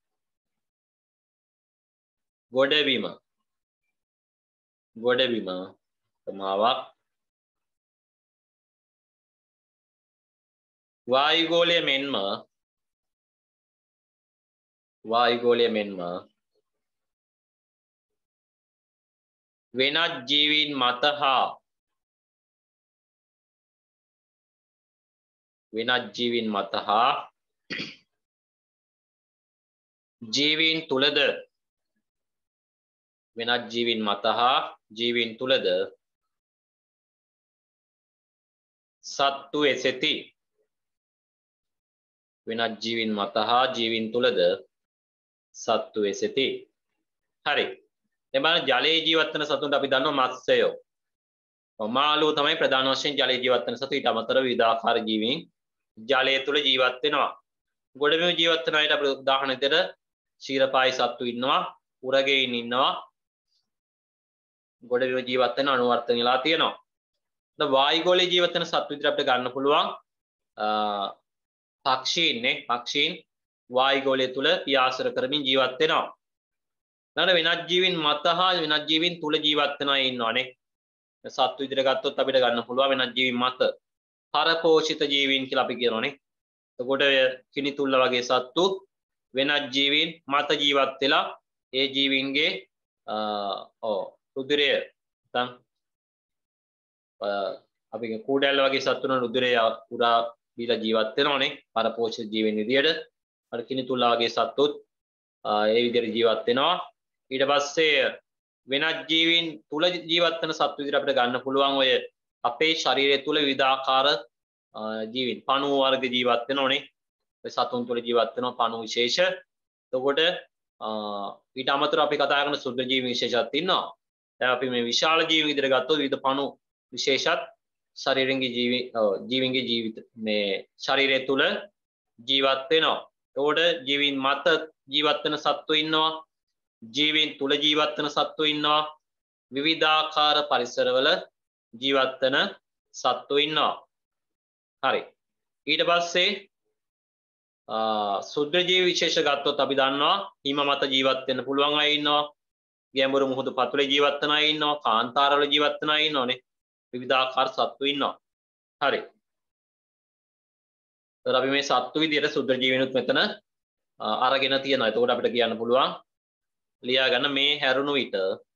ගොඩබිම ගොඩබිම තමාවක් වායුගෝලය මෙන්ම වායුගෝලය මෙන්ම වෙනත් ජීවීන් මත හා වෙනත් ජීවීන් මත හා ජීවීන් තුලද වෙනත් ජීවීන් මත හා ජීවීන් තුලද සත්තු එසෙති. වෙනත් ජීවීන් මත හා ජීවීන් තුලද සත්තු එසෙති. හරි. දැන් බලන්න ජලයේ ජීවත් වෙන සතුන්ට අපි දන්නවා මත්ස්‍යයෝ. මාළුවෝ තමයි ප්‍රධාන වශයෙන් ජලයේ ජීවත් වෙන සතු. ඊට අමතරව විවිධාකාර ජීවීන් ජලය තුල ජීවත් වෙනවා. ගොඩබිම ජීවත් වෙන අයට අපිට උදාහරණ විදිහට ක්ෂීරපායි සත්තු ඉන්නවා, උරගයින් ඉන්නවා. ගොඩබිම ජීවත් වෙන අනුවර්තන වෙලා තියෙනවා. දැන් වායුගෝලයේ ජීවත් වෙන සත්තු විදිහට අපිට ගන්න පුළුවන් පක්ෂීන් නේ. පක්ෂීන් වායුගෝලය තුල පියාසර කරමින් ජීවත් වෙනවා. ඊළඟ වෙනත් ජීවීන් මත හා වෙනත් ජීවීන් තුල ජීවත් වෙන අය ඉන්නවානේ. සත්තු විදිහට ගත්තොත් අපිට ගන්න පුළුවන් වෙනත් ජීවීන් මත පරපෝෂිත ජීවීන් කියලා අපි කියනවානේ. එතකොට කිනිතුල්ල වගේ සත්තු වෙනත් ජීවීන් මත ජීවත් වෙලා ඒ ජීවීන්ගේ ඔව් රුධිරය නැත්නම් අපි කූඩැල්ල වගේ සත්තුන රුධිරය පුරා බීලා ජීවත් වෙනවානේ පරපෝෂිත ජීවීන් විදියට. අර කිනිතුල්ල වගේ සත්තුත් ඒ විදියට ජීවත් වෙනවා. ඊට පස්සේ වෙනත් ජීවීන් තුල ජීවත් වෙන සත්තු විදිහට අපිට ගන්න පුළුවන් ඔය අපේ ශරීරය තුල විවිධාකාර ජීවීන් පණු වර්ග ජීවත් වෙනෝනේ. ඔය සතුන් තුල ජීවත් වෙනවා පණු විශේෂ. එතකොට ඊට අමතරව අපි කතා කරන සුද්ධ ජීවීන් විශේෂات ඉන්නවා. දැන් අපි මේ විශාල ජීවීන් විදිහට ගත්තොත් විවිධ පණු විශේෂات ශරීරයේ ජීවි ජීවීන්ගේ ජීවිත මේ ශරීරය තුල ජීවත් වෙනවා. එතකොට ජීවීන් මත ජීවත් වෙන සත්තු ඉන්නවා. ජීවීන් තුල ජීවත් වෙන සත්තු ඉන්නවා. විවිධාකාර පරිසරවල ජීවත් වෙන සත්තු ඉන්නවා. හරි. ඊට පස්සේ සුද්ධ ජීව විශේෂ ගත්තොත් අපි දන්නවා හිම මත ජීවත් වෙන්න පුළුවන් අය ඉන්නවා. ගැඹුරු මුහුදු පතුලේ ජීවත් වෙන අය ඉන්නවා. කාන්තාරවල ජීවත් වෙන අය ඉන්නෝනේ. විවිධාකාර සත්තු ඉන්නවා. හරි. ඒතර අපි මේ සත්තු විදියට සුද්ධ ජීවිනුත් මෙතන අරගෙන තියෙනවා. එතකොට අපිට කියන්න පුළුවන් ලියා ගන්න මේ හැරුණු විට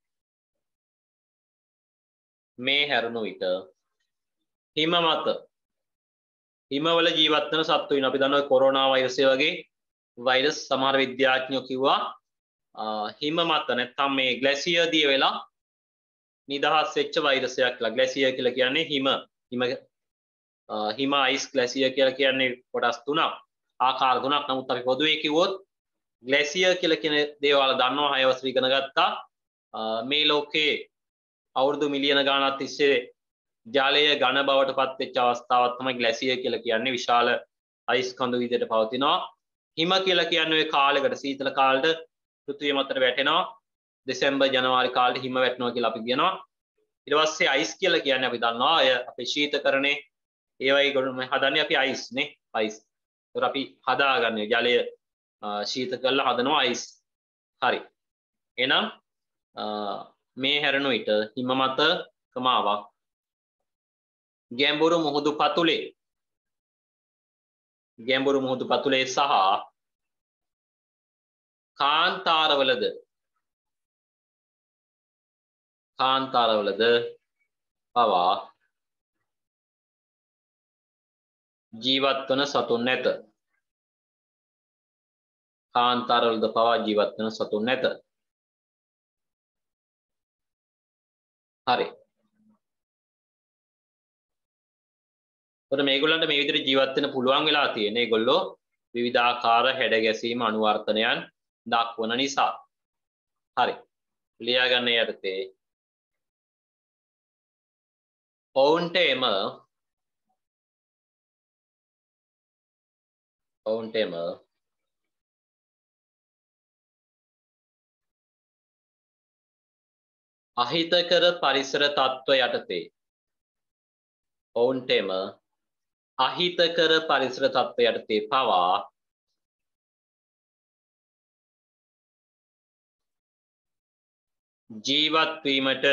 මේ හැරුණු විට හිම මත හිමවල ජීවත් වෙන සත්තු ඉන්නවා. අපි දන්නවා කොරෝනා වෛරසය වගේ වෛරස් සමහර විද්‍යාඥයෝ කිව්වා හිම මත නැත්නම් මේ ග්ලැසියර් දිය වෙලා නිදහස් වෙච්ච වෛරසයක් කියලා. ග්ලැසියර් කියලා කියන්නේ හිම හිම හිම අයිස් ග්ලැසියර් කියලා කියන්නේ කොටස් තුනක් ආකාර තුනක්. නමුත් අපි පොදුවේ කිව්වොත් ග්ලැසියර් කියලා කියන දේවල් දන්නවා හය වසර ඉගෙන ගත්තා. මේ ලෝකේ අවුරුදු මිලියන ගාණක් තිස්සේ ජලය ඝන බවට පත් වෙච්ච අවස්ථාවක් තමයි ග්ලැසියර් කියලා කියන්නේ. විශාල අයිස් කඳු විදිහට පවතිනවා. හිම කියලා කියන්නේ ඔය කාලයකට සීතල කාලෙට පෘථිවිය මතට වැටෙනවා. දෙසැම්බර් ජනවාරි කාලෙට හිම වැටෙනවා කියලා අපි කියනවා. ඊට පස්සේ අයිස් කියලා කියන්නේ අපි දන්නවා අය අපේ ශීතකරණේ ඒවයි ගොඩම හදන්නේ අපි අයිස් නේ අයිස්. ඒතර අපි හදාගන්නේ ජලය ශීත කරලා හදනවා අයිස්. හරි. එහෙනම් මේ හැරෙන විට හිම මත කමාවක් ගැඹුරු මුහුදු පතුලේ ගැඹුරු මුහුදු පතුලේ සහ කාන්තාරවලද කාන්තාරවලද පවා ජීවත් වන සතුන් නැත. කාන්තාරවලද පවා ජීවත් වන සතුන් නැත. හරි. මේගොල්ලන්ට මේ විදිහට ජීවත් වෙන්න පුළුවන් වෙලා තියෙන. ඒගොල්ලෝ විවිධාකාර හැඩ ගැසීම් අනුවර්තනයන් දක්වන නිසා. හරි. ලියා ගන්න යටතේ ඔවුන්ට එම ඔවුන්ට එම අහිතකර පරිසර තත්ත්ව යටතේ ඔවුන්ට එම අහිතකර පරිසර තත්ත්ව යටතේ පවා ජීවත් වීමට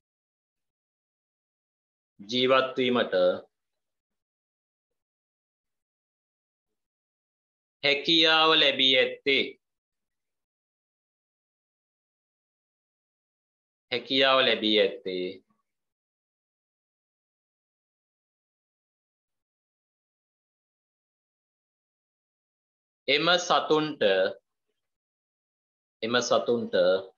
ජීවත් වීමට හැකියාව ලැබී ඇත්තේ හැකියාව ලැබී ඇත්තේ එම සතුන්ට එම සතුන්ට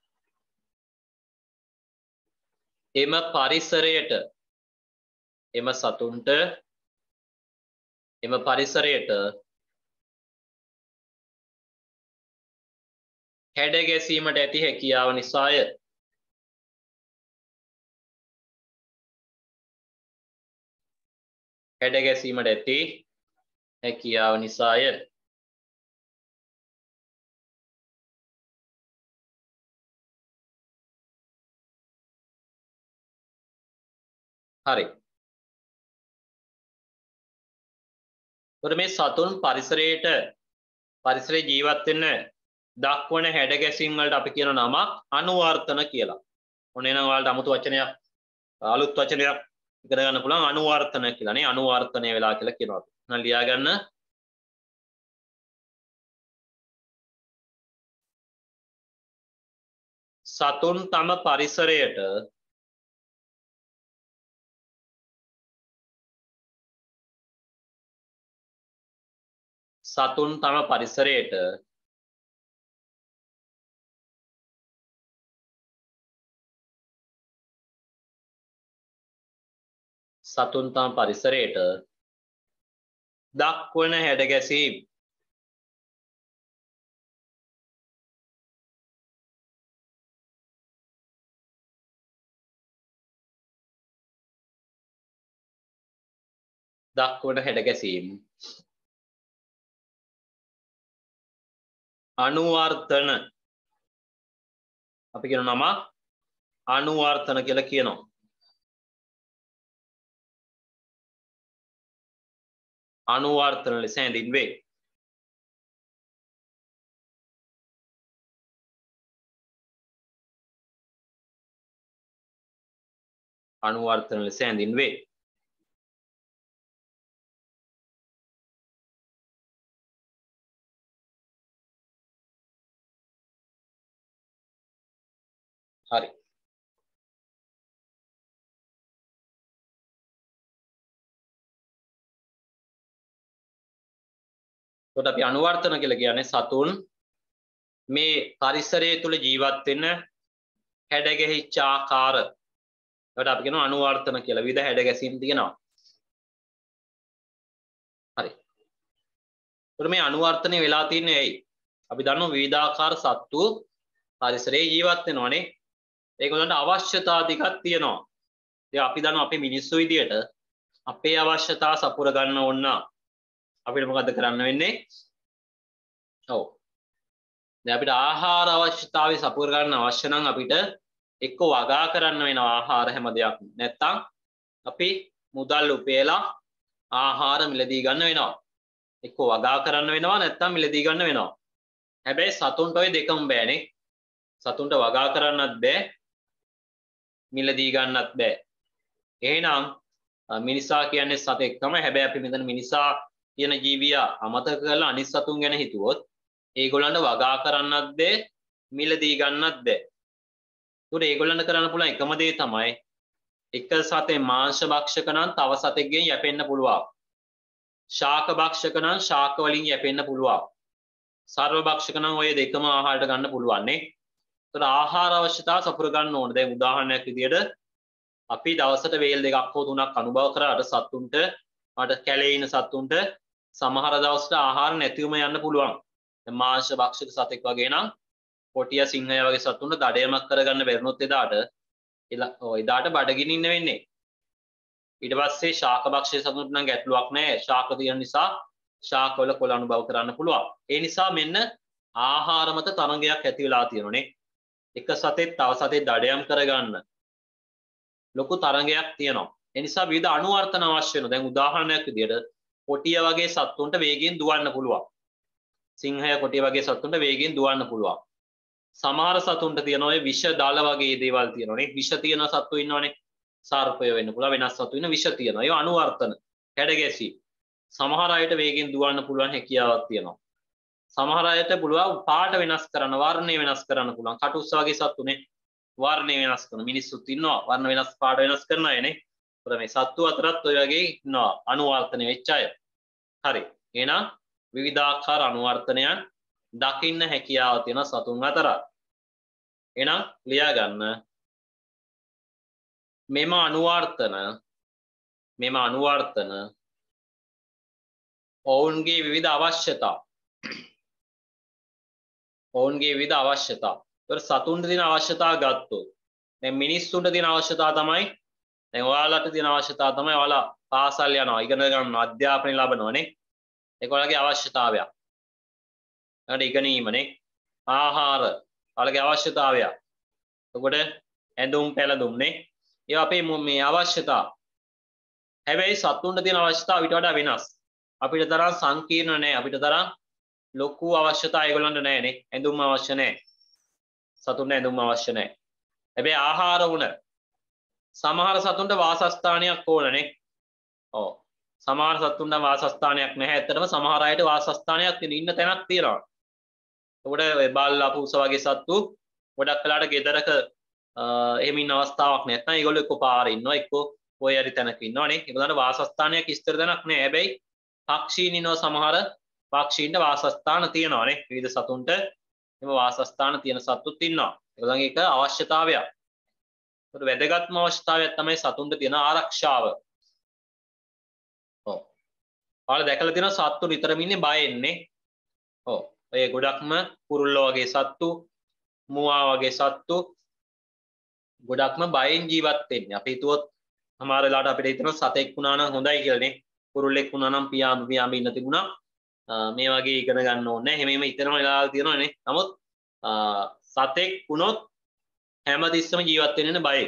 එම පරිසරයට එම සතුන්ට එම පරිසරයට හැඩ ගැසීමට ඇති හැකියාව නිසාය. හැඩ ගැසීමට ඇති හැකියාව නිසාය. හරි. එතකොට මේ සතුන් පරිසරයට පරිසරයේ ජීවත් වෙන්න දක්වන හැඩ ගැසීම් වලට අපි කියන නමක් අනුවර්තන කියලා. ඔන්න එනම් ඔයාලට 아무තු වචනයක් අලුත් වචනයක් ඉගෙන ගන්න පුළුවන් අනුවර්තන කියලා නේ. අනුවර්තනය වෙලා කියලා කියනවා. එහෙනම් ලියා ගන්න සතුන් තම පරිසරයට සතුන් තම පරිසරයට සතුන් තම පරිසරයට දක්වන හැඩ ගැසීම් දක්වන හැඩ ගැසීම් අනුවර්තන අපි කියන නම අනුවර්තන කියලා කියනවා. අනුවර්තන ලෙස හැඳින්වේ. අනුවර්තන ලෙස හැඳින්වේ. හරි. එතකොට අපි අනුවර්තන කියලා කියන්නේ සතුන් මේ පරිසරය තුල ජීවත් වෙන හැඩගැහිච්ච ආකාර. එතකොට අපි කියනවා අනුවර්තන කියලා. විවිධ හැඩගැසීම් තියෙනවා. හරි. එතකොට මේ අනුවර්තනය වෙලා තින්නේ ඇයි? අපි දන්නවා විවිධාකාර සත්තු පරිසරයේ ජීවත් වෙනවානේ. ඒගොල්ලන්ට අවශ්‍යතා ටිකක් තියෙනවා. ඉතින් අපි දන්නවා අපේ මිනිස්සු විදියට අපේ අවශ්‍යතා සපුර ගන්න ඕන නම් අපිට මොකද කරන්න වෙන්නේ? ඔව්. දැන් අපිට ආහාර අවශ්‍යතාවය සපුර ගන්න අවශ්‍ය නම් අපිට එක්ක වගා කරන්න වෙනවා ආහාර හැම දෙයක්. නැත්තම් අපි මුදල් උපයලා ආහාර මිලදී ගන්න වෙනවා. එක්ක වගා කරන්න වෙනවා නැත්තම් මිලදී ගන්න වෙනවා. හැබැයි සතුන්ට ඔය දෙකම බෑනේ. සතුන්ට වගා කරන්නත් බෑ මිලදී ගන්නත් බෑ. එහෙනම් මිනිසා කියන්නේ සතෙක් තමයි. හැබැයි අපි මෙතන මිනිසා කියන ජීවියා අමතක කරලා අනිත් සතුන් ගැන හිතුවොත් ඒගොල්ලන්ට වගා කරන්නත් බෑ මිලදී ගන්නත් බෑ. ඒකට ඒගොල්ලන්ට කරන්න පුළුවන් එකම දේ තමයි එක සතේ මාංශ භක්ෂක නම් තව සතෙක්ගෙන් යැපෙන්න පුළුවන්. ශාක භක්ෂක නම් ශාක වලින් යැපෙන්න පුළුවන්. සර්ව භක්ෂක නම් ඔය දෙකම ආහාරයට ගන්න පුළුවන් නේ. ඒතර ආහාර අවශ්‍යතාව සපුර ගන්න ඕන. දැන් උදාහරණයක් විදියට අපි දවසට වේල් දෙකක් හෝ තුනක් අනුභව කරාට සතුන්ට මට කැලේ ඉන්න සතුන්ට සමහර දවස්වල ආහාර නැතිවම යන්න පුළුවන්. දැන් මාංශ භක්ෂක සතෙක් වගේ නම් කොටියා සිංහයා වගේ සතුන්ට දඩයමක් කරගන්න බැරිනොත් එදාට එදාට බඩගිනින්න ඉන්න වෙන්නේ. ඊට පස්සේ ශාක භක්ෂක සතුන්ට නම් ගැටලුවක් නැහැ. ශාක තියෙන නිසා ශාක වල කොළ අනුභව කරන්න පුළුවන්. ඒ නිසා මෙන්න ආහාර මත තරංගයක් ඇති වෙලා තියෙනනේ. එක සතෙක් තව සතෙක් දඩයම් කරගන්න ලොකු තරංගයක් තියෙනවා. ඒ නිසා විවිධ අනුවර්තන අවශ්‍ය වෙනවා. දැන් උදාහරණයක් විදියට කොටිය වගේ සත්තුන්ට වේගයෙන් දුවන්න පුළුවන්. සිංහය කොටිය වගේ සත්තුන්ට වේගයෙන් දුවන්න පුළුවන්. සමහර සතුන්ට තියෙන ඔය විෂ දාල වගේ දේවල් තියෙනවානේ. විෂ තියෙන සත්තු ඉන්නවනේ. සර්පය වෙන්න පුළුවන්, වෙනස් සතු ඉන්න විෂ තියෙනවා. ඒවා අනුවර්තන හැඩගැසීම්. සමහර අයට වේගයෙන් දුවන්න පුළුවන් හැකියාවක් තියෙනවා. සමහර අයට පුළුවන් පාට වෙනස් කරන්න, වර්ණය වෙනස් කරන්න පුළුවන්. කටුස්ස වගේ සත්තුනේ වර්ණය වෙනස් කරන මිනිස්සුත් ඉන්නවා. වර්ණ වෙනස් පාට වෙනස් කරන අයනේ. ඒතර මේ සත්තු අතරත් ඔය වගේ ඉන්නවා අනුවර්තන වෙච්ච අය. හරි. එහෙනම් විවිධාකාර අනුවර්තනයන් දකින්න හැකියාව තියෙන සතුන් අතර. එහෙනම් ලියා ගන්න මෙම අනුවර්තන මෙම අනුවර්තන ඔවුන්ගේ විවිධ අවශ්‍යතා ඔවුන්ගේ විවිධ අවශ්‍යතා. ඒතර සතුන්ට තියෙන අවශ්‍යතා ගත්තොත් දැන් මිනිස්සුන්ට තියෙන අවශ්‍යතා තමයි දැන් ඔයාලට තියෙන අවශ්‍යතා තමයි ඔයාලා පාසල් යනවා ඉගෙන ගන්න අධ්‍යාපනය ලබනවානේ. ඒක ඔයාලගේ අවශ්‍යතාවයක්. ඊට ඉගෙනීමනේ ආහාර ඔයාලගේ අවශ්‍යතාවයක්. එතකොට ඇඳුම් පැළඳුම්නේ ඒවා අපේ මේ අවශ්‍යතා. හැබැයි සතුන්ට තියෙන අවශ්‍යතා ඊට වඩා වෙනස්. අපිට තරම් සංකීර්ණ නැහැ. අපිට තරම් ලොකු අවශ්‍යතා ඒගොල්ලන්ට නැහැනේ. ඇඳුම් අවශ්‍ය නැහැ. සතුන්ට ඇඳුම් අවශ්‍ය නැහැ. හැබැයි ආහාර උන සමහර සතුන්ට වාසස්ථානයක් ඕනනේ. ඔව්. සමහර සතුන්ට වාසස්ථානයක් නැහැ. ඇත්තටම සමහර අයට වාසස්ථානයක් ඉන්න තැනක් තියෙනවා. ඒකට බල්ලා පූස වගේ සත්තු ගොඩක් වෙලාට ගෙදරක එහෙම ඉන්න අවස්ථාවක් නැත්නම් ඒගොල්ලෝ එක්ක පාරේ ඉන්නවා එක්ක ඔය හරි තැනක ඉන්නවනේ. ඒගොල්ලන්ට වාසස්ථානයක් ඉස්තර තැනක් නැහැ. හැබැයි පක්ෂීන් ඉන්නවා සමහර පක්ෂීන්ට වාසස්ථාන තියෙනවානේ. විවිධ සතුන්ට එම වාසස්ථාන තියෙන සතුත් ඉන්නවා. ඒගොල්ලන්ගේ එක අවශ්‍යතාවයක්. ඒකට වැදගත්ම අවශ්‍යතාවයක් තමයි සතුන්ට තියෙන ආරක්ෂාව. ඔව්. ඔයාලා දැකලා තියෙනවා සත්තු නිතරම ඉන්නේ බයෙන්නේ. ඔව්. ඔය ගොඩක්ම කුරුල්ලෝ වගේ සත්තු, මුවා වගේ සත්තු ගොඩක්ම බයෙන් ජීවත් වෙන්නේ. අපි හිතුවොත් සමහර වෙලාවට අපිට හිතෙනවා සතෙක් වුණා නම් හොඳයි කියලානේ. කුරුල්ලෙක් වුණා නම් පියාඹ පියාඹ ඉන්න තිබුණා. මේ වගේ ඉගෙන ගන්න ඕනේ. හැමෙම හිතනවා වෙලාවල් තියෙනවනේ. නමුත් සතෙක් වුණොත් හැමතිස්සම ජීවත් වෙන්න බයයි.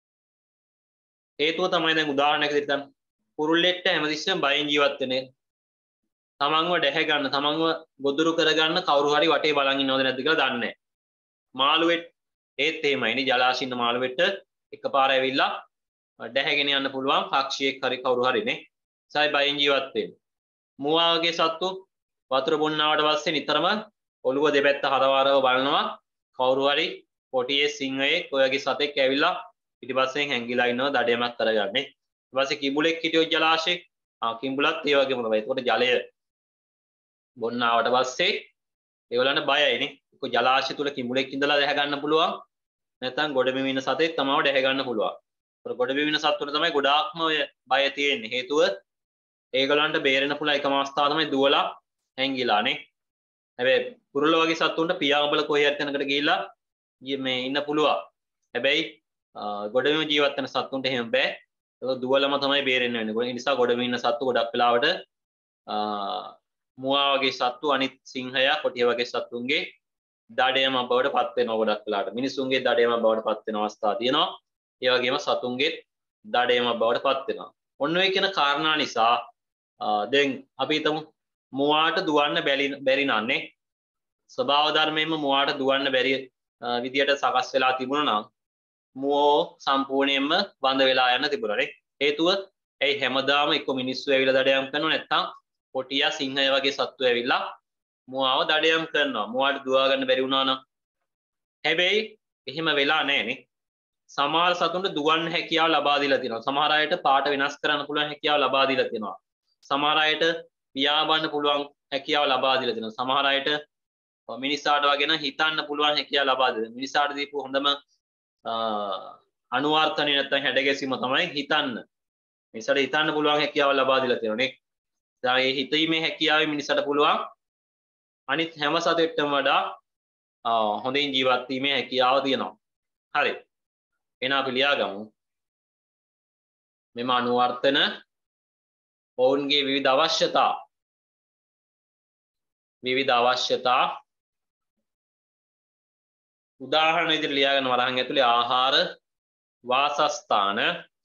හේතුව තමයි දැන් උදාහරණයක් විදිහට ගන්න. කුරුල්ලෙක්ට හැමතිස්සම බයෙන් ජීවත් වෙන්නේ. තමන්ව දැහැ ගන්න, තමන්ව ගොදුරු කරගන්න කවුරු හරි වටේ බලන් ඉන්නවද නැද්ද කියලා දන්නේ නැහැ. මාළුවෙක් ඒත් එහෙමයිනේ. ජලාශින්න මාළුවෙක්ට එකපාර ඇවිල්ලා දැහැගෙන යන්න පුළුවන් පක්ෂියෙක් හරි කවුරු හරිනේ. සයි බයෙන් ජීවත් වෙන්නේ. මුවා වගේ සත්තු වතුර බොන්නාට පස්සේ නිතරම ඔළුව දෙපැත්ත හරවරව බලනවා කවුරු හරි පොටියේ සිංහයෙක් ඔයගේ සතෙක් ඇවිල්ලා පිටිපස්සෙන් හැංගිලා ඉන්නවා දඩයමක් කරගන්නේ. ඊට පස්සේ කිඹුලෙක් හිටියොත් ජලාශයේ ආ කිඹුලත් ඒ වගේම තමයි. ඒකට ජලය බොන්න ආවට පස්සේ ඒගොල්ලන්ට බයයිනේ. ඒක ජලාශය තුල කිඹුලෙක් ඉඳලා දැහ ගන්න පුළුවන්. නැත්නම් ගොඩබිම ඉන්න සතෙක් තමව දැහ ගන්න පුළුවන්. ඒක ගොඩබිම ඉන්න සත්තුන්ට තමයි ගොඩාක්ම ඔය බය තියෙන්නේ. හේතුව ඒගොල්ලන්ට බේරෙන්න පුළුවන් එකම අවස්ථාව තමයි දුවලා හැංගිලානේ. හැබැයි කුරුල්ල වගේ සත්තුන්ට පියාඹල කොහේ හරි තැනකට ගිහිල්ලා මේ ඉන්න පුළුවන්. හැබැයි ගොඩබිම ජීවත් වෙන සත්තුන්ට එහෙම බෑ. ඒක දුවලම තමයි බේරෙන්න වෙන්නේ. ඒ නිසා ගොඩබිම ඉන්න සත්තු ගොඩක් වෙලාවට මුවා වගේ සත්තු අනිත් සිංහයා කොටිය වගේ සත්තුන්ගේ දඩයම බවට පත් වෙනවා ගොඩක් වෙලාවට. මිනිසුන්ගේ දඩයම බවට පත් වෙන අවස්ථා තියෙනවා. ඒ වගේම සතුන්ගේ දඩයම බවට පත් වෙනවා. ඔන්න ඔය කියන කාරණා නිසා දැන් අපි හිතමු මුවාට දුවන්න බැරි බැරි නන්නේ. ස්වභාව ධර්මයෙන්ම මුවාට දුවන්න බැරි විදියට සකස් වෙලා තිබුණා නම් මුවෝ සම්පූර්ණයෙන්ම වඳ වෙලා යන්න තිබුණානේ. හේතුව ඒ හැමදාම එක්ක මිනිස්සු ඇවිල්ලා දඩයම් කරනවා නැත්නම් කොටියා සිංහය වගේ සත්තු ඇවිල්ලා මුවාව දඩයම් කරනවා. මුවාට දුවා ගන්න බැරි වුණා නම්. හැබැයි එහෙම වෙලා නැහැනේ. සමහර සතුන්ට දුවන්න හැකියාව ලබා දීලා තියෙනවා. සමහර අයට පාට වෙනස් කරන්න පුළුවන් හැකියාව ලබා දීලා තියෙනවා. සමහර අයට පියාඹන්න පුළුවන් හැකියාව ලබා දීලා තියෙනවා. සමහර අයට මිනිසාට වගේ නම් හිතන්න පුළුවන් හැකියාව ලබා දෙනවා. මිනිසාට දීපු හොඳම අනුවර්තනය නැත්නම් හැඩගැසීම තමයි හිතන්න. මිනිසාට හිතන්න පුළුවන් හැකියාව ලබා දීලා තියෙනවා නේ. දැන් මේ හිතීමේ හැකියාවෙන් මිනිසාට පුළුවන් අනිත් හැම සතෙක්ටම වඩා හොඳින් ජීවත් වීමේ හැකියාව තියෙනවා. හරි. එහෙනම් අපි ලියාගමු. මෙම අනුවර්තන ඔවුන්ගේ විවිධ අවශ්‍යතා විවිධ අවශ්‍යතා උදාහරණ විදිහට ලියාගන්න වරහන් ඇතුලේ ආහාර, වාසස්ථාන,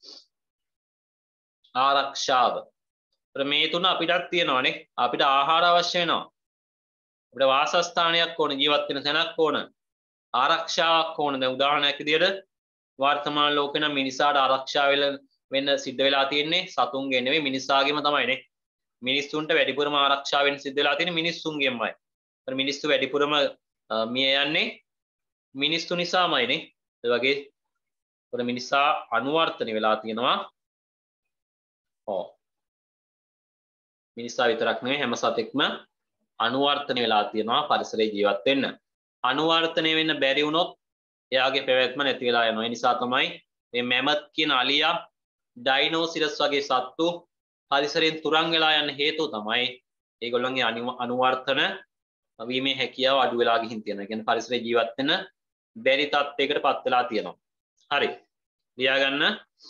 ආරක්ෂාව. මේ තුන අපිටත් තියෙනවානේ. අපිට ආහාර අවශ්‍ය වෙනවා. අපිට වාසස්ථානයක් ඕන, ජීවත් වෙන තැනක් ඕන, ආරක්ෂාවක් ඕන. දැන් උදාහරණයක් විදිහට වර්තමාන ලෝකේ නම් මිනිසාට ආරක්ෂා වෙන්න සිද්ධ වෙලා තියෙන්නේ සතුන්ගේ නෙවෙයි මිනිසාගේම තමයිනේ. මිනිස්සුන්ට වැඩිපුරම ආරක්ෂා වෙන්න සිද්ධ වෙලා තියෙන්නේ මිනිස්සුන්ගෙන්මයි. ඒත් මිනිස්සු වැඩිපුරම මිය යන්නේ මිනිස්සු නිසාමයිනේ. ඒ වගේ පොර මිනිසා අනුවර්තන වෙලා තියෙනවා. ඔව්. මිනිසා විතරක් නෙවෙයි හැම සතෙක්ම අනුවර්තන වෙලා තියෙනවා පරිසරයේ ජීවත් වෙන්න. අනුවර්තනය වෙන්න බැරි වුණොත් එයාගේ පැවැත්ම නැති වෙලා යනවා. ඒ නිසා තමයි මේ මැමත් කියන අලියා ඩයිනෝසිරස් වගේ සත්තු පරිසරයෙන් තුරන් වෙලා යන්න හේතුව තමයි ඒගොල්ලන්ගේ අනුවර්තන වීමේ හැකියාව අඩු වෙලා ගිහින් තියෙනවා. කියන්නේ පරිසරයේ ජීවත් වෙන්න බැරි තත්යකට පත් වෙලා තියෙනවා. හරි. ලියා ගන්න.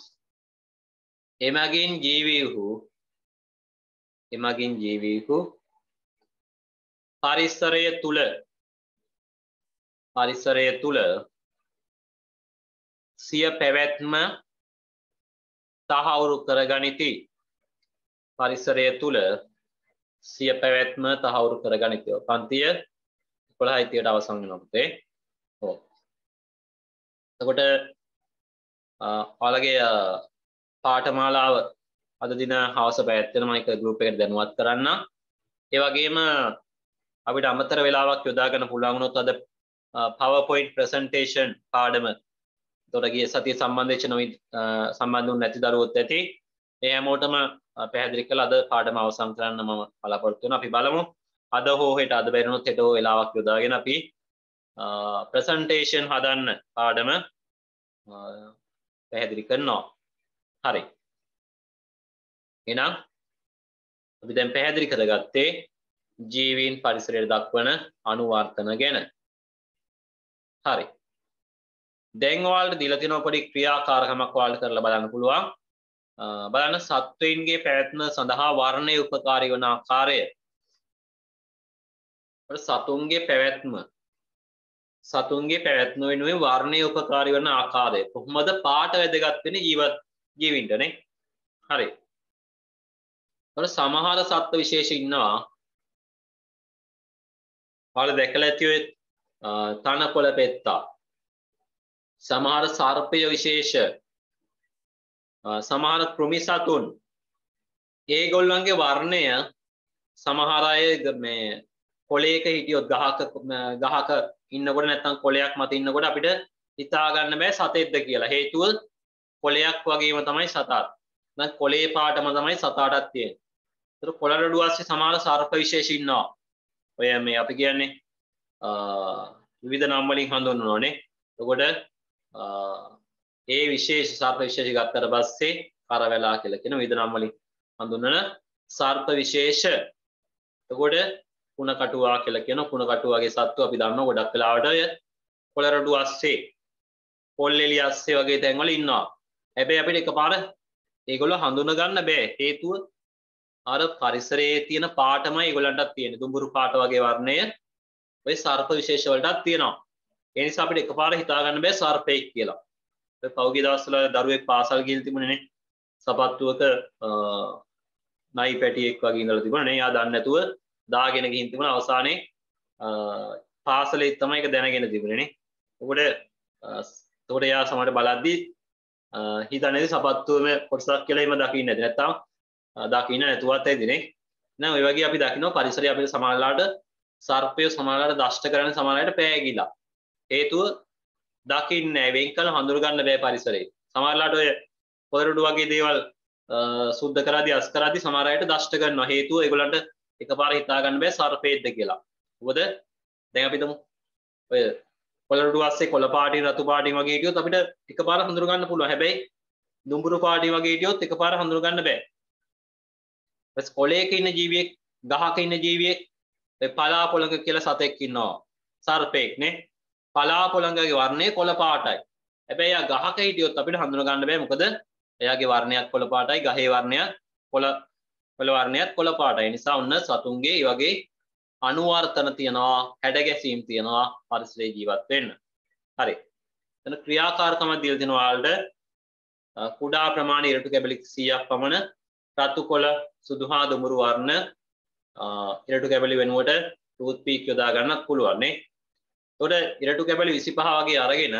එමගින් ජීවීහු එමගින් ජීවීහු පරිසරය තුල පරිසරය තුල සිය පැවැත්ම තහවුරු කරගනිති. පරිසරය තුල සිය පැවැත්ම තහවුරු කරගනිති. පන්තිය එකොළහයි තිහට අවසන් වෙනවා පුතේ. ඔව්. එතකොට ඔයාලගේ පාඨමාලාව අද දින හවස පැවැත්වෙන මම එක ගෲප් එකට දැනුවත් කරන්න. ඒ වගේම අපිට අමතර වෙලාවක් යොදා ගන්න පුළුවන් වුණොත් අද PowerPoint presentation පාඩම එතකොට ගිය සතිය සම්බන්ධ වෙච්ච නොවි සම්බන්ධ වුණ නැති දරුවොත් ඇති. ඒ හැමෝටම පැහැදිලි කළා අද පාඩම අවසන් කරන්න මම බලාපොරොත්තු වෙනවා. අපි බලමු අද හෝ හෙට අද බැරිනොත් හෙට හෝ වෙලාවක් යොදාගෙන අපි presentation හදන්න පාඩම පැහැදිලි කරනවා. හරි. එහෙනම් අපි දැන් පැහැදිලි කරගත්තේ ජීවීන් පරිසරයට දක්වන අනුවර්තන ගැන. හරි. දැන් ඔයාලට දීලා තියෙන පොඩි ක්‍රියාකාරකමක් ඔයාලට කරලා බලන්න පුළුවන්. බලන්න සත්වයින්ගේ පැවැත්ම සඳහා වර්ණය උපකාරී වන ආකාරය. සතුන්ගේ පැවැත්ම සතුන්ගේ පැවැත්ම වෙනුවෙන් වර්ණයේ උපකාරී වන ආකාරය කොහොමද පාට වැදගත් වෙන්නේ ජීවත් ජීවින්ටනේ හරි වල සමහර සත්ත්ව විශේෂ ඉන්නවා ඔයාලා දැකලා ඇති ඔය තනකොළ පෙත්තා සමහර සර්පය විශේෂ සමහර කෘමි සතුන් ඒගොල්ලන්ගේ වර්ණය සමහර අය මේ කොළයක හිටියොත් ගහක ගහක ඉන්නකොට නැත්නම් කොළයක් මත ඉන්නකොට අපිට හිතා ගන්න බෑ සතෙක්ද කියලා. හේතුව කොළයක් වගේම තමයි සතාත්. නැත්නම් කොළේ පාටම තමයි සතාටත් තියෙන්නේ. ඒතර කොළ රොඩු ASCII සමහර සර්ප විශේෂ ඉන්නවා. ඔය මේ අපි කියන්නේ විවිධ නම් වලින් හඳුන්වනවානේ. එතකොට ඒ විශේෂ සර්ප විශේෂ ගත්තට පස්සේ කරවැලා කියලා කියන විවිධ නම් වලින් හඳුන්වන සර්ප විශේෂ. එතකොට කුණ කටුවා කියලා කියන කුණ කටුවාගේ සත්තු අපි දන්නවා ගොඩක් වෙලාවට ඔය කොළ රොඩු ASCII පොල්ලෙලි ASCII වගේ තැන්වල ඉන්නවා. හැබැයි අපිට එකපාර ඒගොල්ලෝ හඳුන ගන්න බෑ. හේතුව අර පරිසරයේ තියෙන පාටමයි ඒගොල්ලන්ටත් තියෙන්නේ. දුඹුරු පාට වගේ වර්ණය ඔය සර්ප විශේෂ වලටත් තියෙනවා. ඒ නිසා අපිට එකපාර හිතා ගන්න බෑ සර්පෙක් කියලා. ඔය පෞගිය දවස්වල දරුවෙක් පාසල් ගිහින් තිබුණේනේ. සපත්තුවක නයි පැටියෙක් වගේ ඉඳලා තිබුණා නේ. එයා දන්නේ නැතුව දාගෙන ගිහින් තිබුණා. අවසානයේ පාසලේ තමයි ඒක දැනගෙන තිබුණේ නේ. උකට උකට එයා සමහරට බලද්දි හිතන්නේ සපත්තුවේම කොටසක් කියලා එම දකින්නේ නැති. නැත්තම් දකින්න නැතුවත් ඇදිනේ. නෑ ඔය වගේ අපි දකිනවා පරිසරය අපිට සමහරලාට සර්පය සමහරලාට දෂ්ට කරන සමහරලාට පෑගිලා. හේතුව දකින්නේ නැහැ. වෙන් කළ හඳුර ගන්න බෑ පරිසරේ. සමහරලාට ඔය පොරොඩු වගේ දේවල් සුද්ධ කරාදී අස් කරාදී සමහර අයට දෂ්ට කරනවා. හේතුව ඒගොල්ලන්ට එකපාර හිතා ගන්න බෑ සර්පේද්ද කියලා. මොකද දැන් අපි හිතමු ඔය පොරොඩු ASCII කොළ පාටින් රතු පාටින් වගේ හිටියොත් අපිට එකපාර හඳුර ගන්න පුළුවන්. හැබැයි දුඹුරු පාටින් වගේ හිටියොත් එකපාර හඳුර ගන්න බෑ. බස් කොළයක ඉන්න ජීවියෙක් ගහක ඉන්න ජීවියෙක් ඒ පලාපොළඟ කියලා සතෙක් ඉන්නවා. සර්පෙක් නේ. පලාපොළඟගේ වර්ණය කොළ පාටයි. හැබැයි එයා ගහක හිටියොත් අපිට හඳුන ගන්න බෑ. මොකද එයාගේ වර්ණයක් කොළ පාටයි, ගහේ වර්ණයක් කොළ කොළ වර්ණයක් කොළ පාටයි. ඒ නිසා ඔන්න සතුන්ගේ මේ වගේ අනුවර්තන තියනවා, හැඩ ගැසීම් තියනවා පරිසරයේ ජීවත් වෙන්න. හරි. එතන ක්‍රියාකාරකමක් දීලා තිනවා ඔයාලට කුඩා ප්‍රමාණයේ ඉරටු කැබලි සීයක් පමණ රතු කොළ සුදු හා දුඹුරු වර්ණ ඉරටු කැබලි වෙනුවට ටූත් පීක් යොදා ගන්නත් පුළුවන් නේ. එතකොට ඉරටු කැබලි විසිපහ වගේ අරගෙන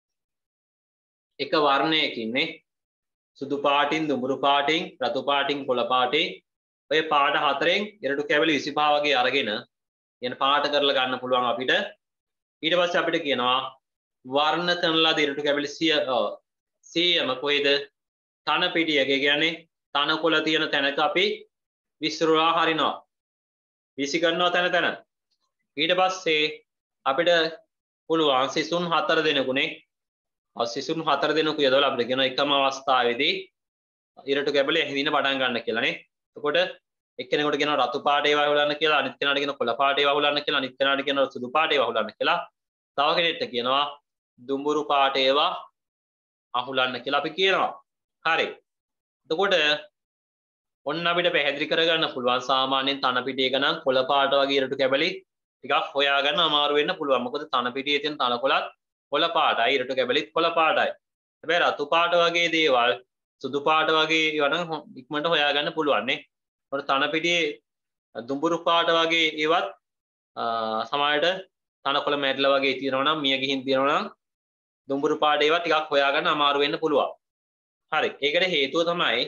එක වර්ණයකින් නේ සුදු පාටින් දුඹුරු පාටින් රතු පාටින් කොළ පාටින් ඔය පාට හතරෙන් ඉරටු කැබලි විසිපහ වගේ අරගෙන යන පාට කරලා ගන්න පුළුවන් අපිට. ඊට පස්සේ අපිට කියනවා වර්ණ කරන ලද ඉරටු කැබලි සියයම කොයිද තන පිටියක කියන්නේ තනකොළ තියෙන තැනක අපි විසිරුවා හරිනවා. විසි කරනවා තැන තැන. ඊට පස්සේ අපිට පුළුවන් සිසුන් හතර දෙනෙකුනේ සිසුන් හතර දෙනෙකු යදවලා අපිට කියන එකම අවස්ථාවේදී ඉරටු කැබලි ඇහිදින්න පටන් ගන්න කියලානේ. එතකොට එක්කෙනෙකුට කියනවා රතු පාටේ වහුලන්න කියලා, අනිත් කෙනාට කියනවා කොළ පාටේ වහුලන්න කියලා, අනිත් කෙනාට කියනවා සුදු පාටේ වහුලන්න කියලා. තව කෙනෙක්ට කියනවා දුඹුරු පාටේ වහුලන්න කියලා අපි කියනවා. හරි. එතකොට ඔන්න අපිට පැහැදිලි කරගන්න පුළුවන් සාමාන්‍යයෙන් තන පිටියක නම් කොළ පාට වගේ ඉරටු කැබලි ටිකක් හොයාගන්න අමාරු වෙන්න පුළුවන්. මොකද තන පිටියේ තියෙන තනකොළත් කොළ පාටයි, ඉරටු කැබලිත් කොළ පාටයි. හැබැයි රතු පාට වගේ දේවල් සුදු පාට වගේ ඒවා නම් ඉක්මනට හොයාගන්න පුළුවන් නේ. ඒකට තන පිටියේ දුඹුරු පාට වගේ ඒවත් සමහරට තනකොළ මැරිලා වගේ තියෙනවා නම් මිය ගිහින් තියෙනවා නම් දුඹුරු පාට ඒවා ටිකක් හොයාගන්න අමාරු වෙන්න පුළුවන්. හරි. ඒකට හේතුව තමයි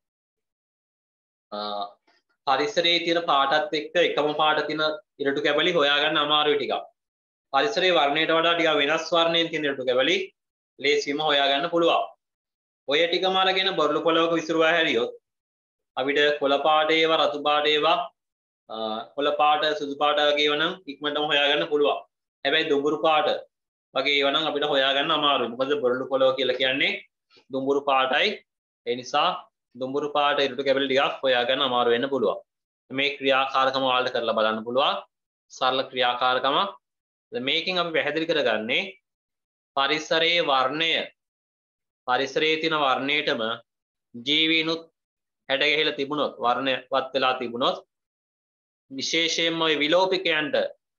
පරිසරයේ තියෙන පාටත් එක්ක එකම පාට තියෙන ඉරටු කැබලි හොයාගන්න අමාරුයි ටිකක්. පරිසරයේ වර්ණයට වඩා ටිකක් වෙනස් වර්ණයෙන් තියෙන ඉරටු කැබලි ලේසියෙන්ම හොයාගන්න පුළුවන්. ඔය ටිකම අරගෙන බොරළු පොළවක විසිරුවා හැරියොත් අපිට කොළ පාට ඒවා රතු පාට ඒවා කොළ පාට සුදු පාට වගේ ඒවා නම් ඉක්මනටම හොයාගන්න පුළුවන්. හැබැයි දුඹුරු පාට වගේ ඒවා නම් අපිට හොයාගන්න අමාරුයි. මොකද බොරළු පොළව කියලා කියන්නේ දුඹුරු පාටයි. ඒ නිසා දුඹුරු පාට ඉරටු කැබලි ටිකක් හොයාගන්න අමාරු වෙන්න පුළුවන්. මේ ක්‍රියාකාරකම ඔයාලට කරලා බලන්න පුළුවන්. සරල ක්‍රියාකාරකම. මේකෙන් අපි පැහැදිලි කරගන්නේ පරිසරයේ වර්ණය පරිසරයේ තියෙන වර්ණයටම ජීවීනුත් හැඩ ගැහිලා තිබුණොත් වර්ණවත් වෙලා තිබුණොත් විශේෂයෙන්ම ওই විලෝපිකයන්ට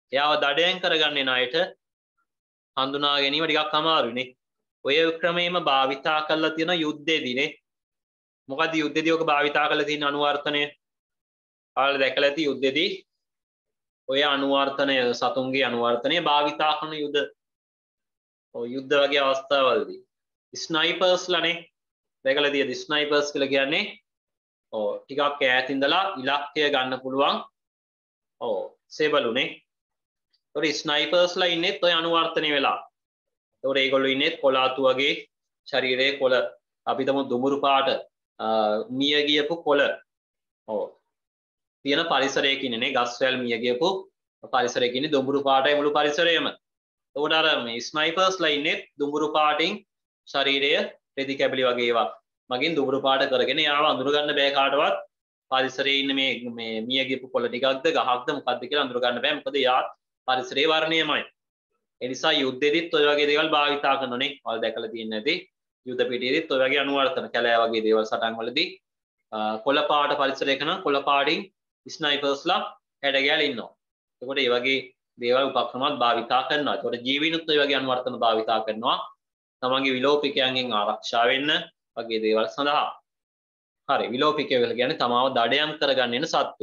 එයාව දඩයන් කරගන්නේ ණයට හඳුනා ගැනීම ටිකක් අමාරුනේ. ඔය ක්‍රමෙම භාවිතා කරලා තියෙන යුද්ධෙදීනේ. මොකද යුද්ධෙදී ඔක භාවිතා කරලා තියෙන අනුවර්තනය. ඔයාලා දැකලා ඇති යුද්ධෙදී ඔය අනුවර්තනය සතුන්ගේ අනුවර්තනය භාවිතා කරන යුද්ධ ඔය යුද්ධ වගේ අවස්ථාවලදී ස්නයිපර්ස්ලානේ දැකලා තියෙද ස්නයිපර්ස් කියලා කියන්නේ ඔව් ටිකක් ඈත ඉඳලා ඉලක්කය ගන්න පුළුවන් ඔව් සේබළුනේ. ඒතකොට ස්නයිපර්ස්ලා ඉන්නේ ඔය අනුවර්තනය වෙලා. ඒතකොට ඒගොල්ලෝ ඉන්නේ කොලාතු වගේ ශරීරයේ කොළ අපි තමු දුමුරු පාට මිය ගියපු කොළ ඔව් තියෙන පරිසරයක ඉන්නේ ගස් වැල් මිය ගියපු පරිසරයක ඉන්නේ දුමුරු පාටයි මුළු පරිසරයම. ඒකට අර මේ ස්නයිපර්ස්ලා ඉන්නේ දුමුරු පාටින් ශරීරය රෙදි කැබලි වගේ ඒවා මගින් දුමුරු පාට කරගෙන යාව අඳුර ගන්න බෑ කාටවත් පරිසරයේ ඉන්න මේ මේ මිය ගියපු කොළ ටිකක්ද ගහක්ද මොකක්ද කියලා අඳුර ගන්න බෑ මොකද යා පරිසරයේ වර්ණයමයි. ඒ නිසා යුද්ධෙදිත් ඔය වගේ දේවල් භාවිතා කරනනේ. ඔයාලා දැකලා තියෙන්නේ නැති යුද පිටියේදීත් ඔය වගේ අනුවර්තන කැලෑ වගේ දේවල් සටන් වලදී කොළ පාට පරිසරයක නම් කොළ පාටින් ස්නයිපර්ස්ලා හැඩ ගැල ඉන්නවා. එතකොට මේ වගේ දේවල් උපක්‍රමات භාවිතා කරනවා. එතකොට ජීවිනුත් ඔය වගේ අනුවර්තන භාවිතා කරනවා. තමන්ගේ විලෝපිකයන්ගෙන් ආරක්ෂා වෙන්න වගේ දේවල් සඳහා. හරි විලෝපිකයෝ කියලා කියන්නේ තමාව දඩයම් කරගන්න එන සත්තු.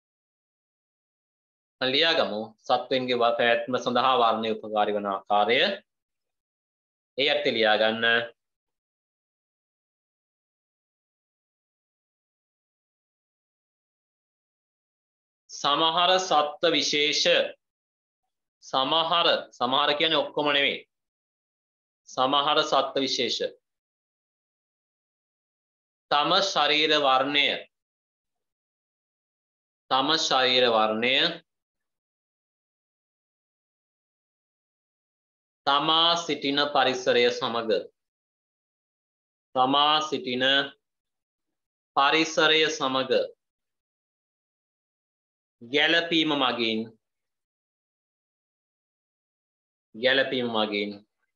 ලියාගමු සත්වෙන්ගේ පැවැත්ම සඳහා වර්ණය උපකාරී වන ආකාරය. ඒ අර්ථය ලියා ගන්න. සමහර සත්ත්ව විශේෂ සමහර සමහර කියන්නේ ඔක්කොම නෙවෙයි. සමහර සත්ත්ව විශේෂ තම ශරීර වර්ණය තම ශරීර වර්ණය තමා සිටින පරිසරය සමග තමා සිටින පරිසරය සමග ගැළපීම මගින් ගැළපීම මගින්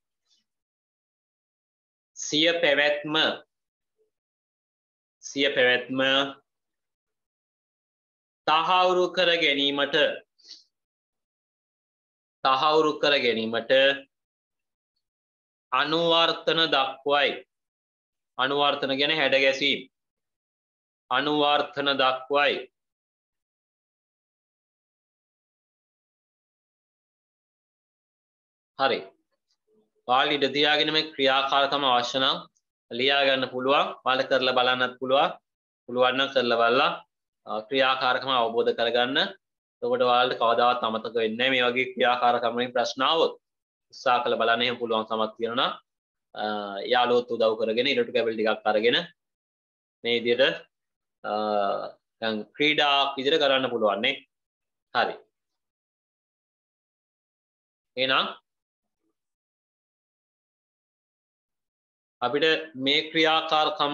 සිය පැවැත්ම සිය පැවැත්ම තහවුරු කර ගැනීමට තහවුරු කර ගැනීමට අනුවර්තන දක්වයි. අනුවර්තන කියන්නේ හැඩ ගැසීම්. අනුවර්තන දක්වයි. හරි. ඔයාලා ඉඳ තියාගෙන මේ ක්‍රියාකාරකම අවශ්‍ය නම් ලියා ගන්න පුළුවන්. ඔයාලා කරලා බලන්නත් පුළුවන්. පුළුවන් නම් කරලා බලලා ක්‍රියාකාරකම අවබෝධ කරගන්න. එතකොට ඔයාලට කවදාවත් අමතක වෙන්නේ නැහැ මේ වගේ ක්‍රියාකාරකම් වලින් ප්‍රශ්න ආවොත්. උත්සාහ කරලා බලන්න එහෙම පුළුවන්කමක් තියෙනවා. යාළුවොත් උදව් කරගෙන ඉරටු කැබලි ටිකක් අරගෙන මේ විදිහට දැන් ක්‍රීඩාවක් විදිහට කරන්න පුළුවන් නේ. හරි. එහෙනම් අපිට මේ ක්‍රියාකාරකම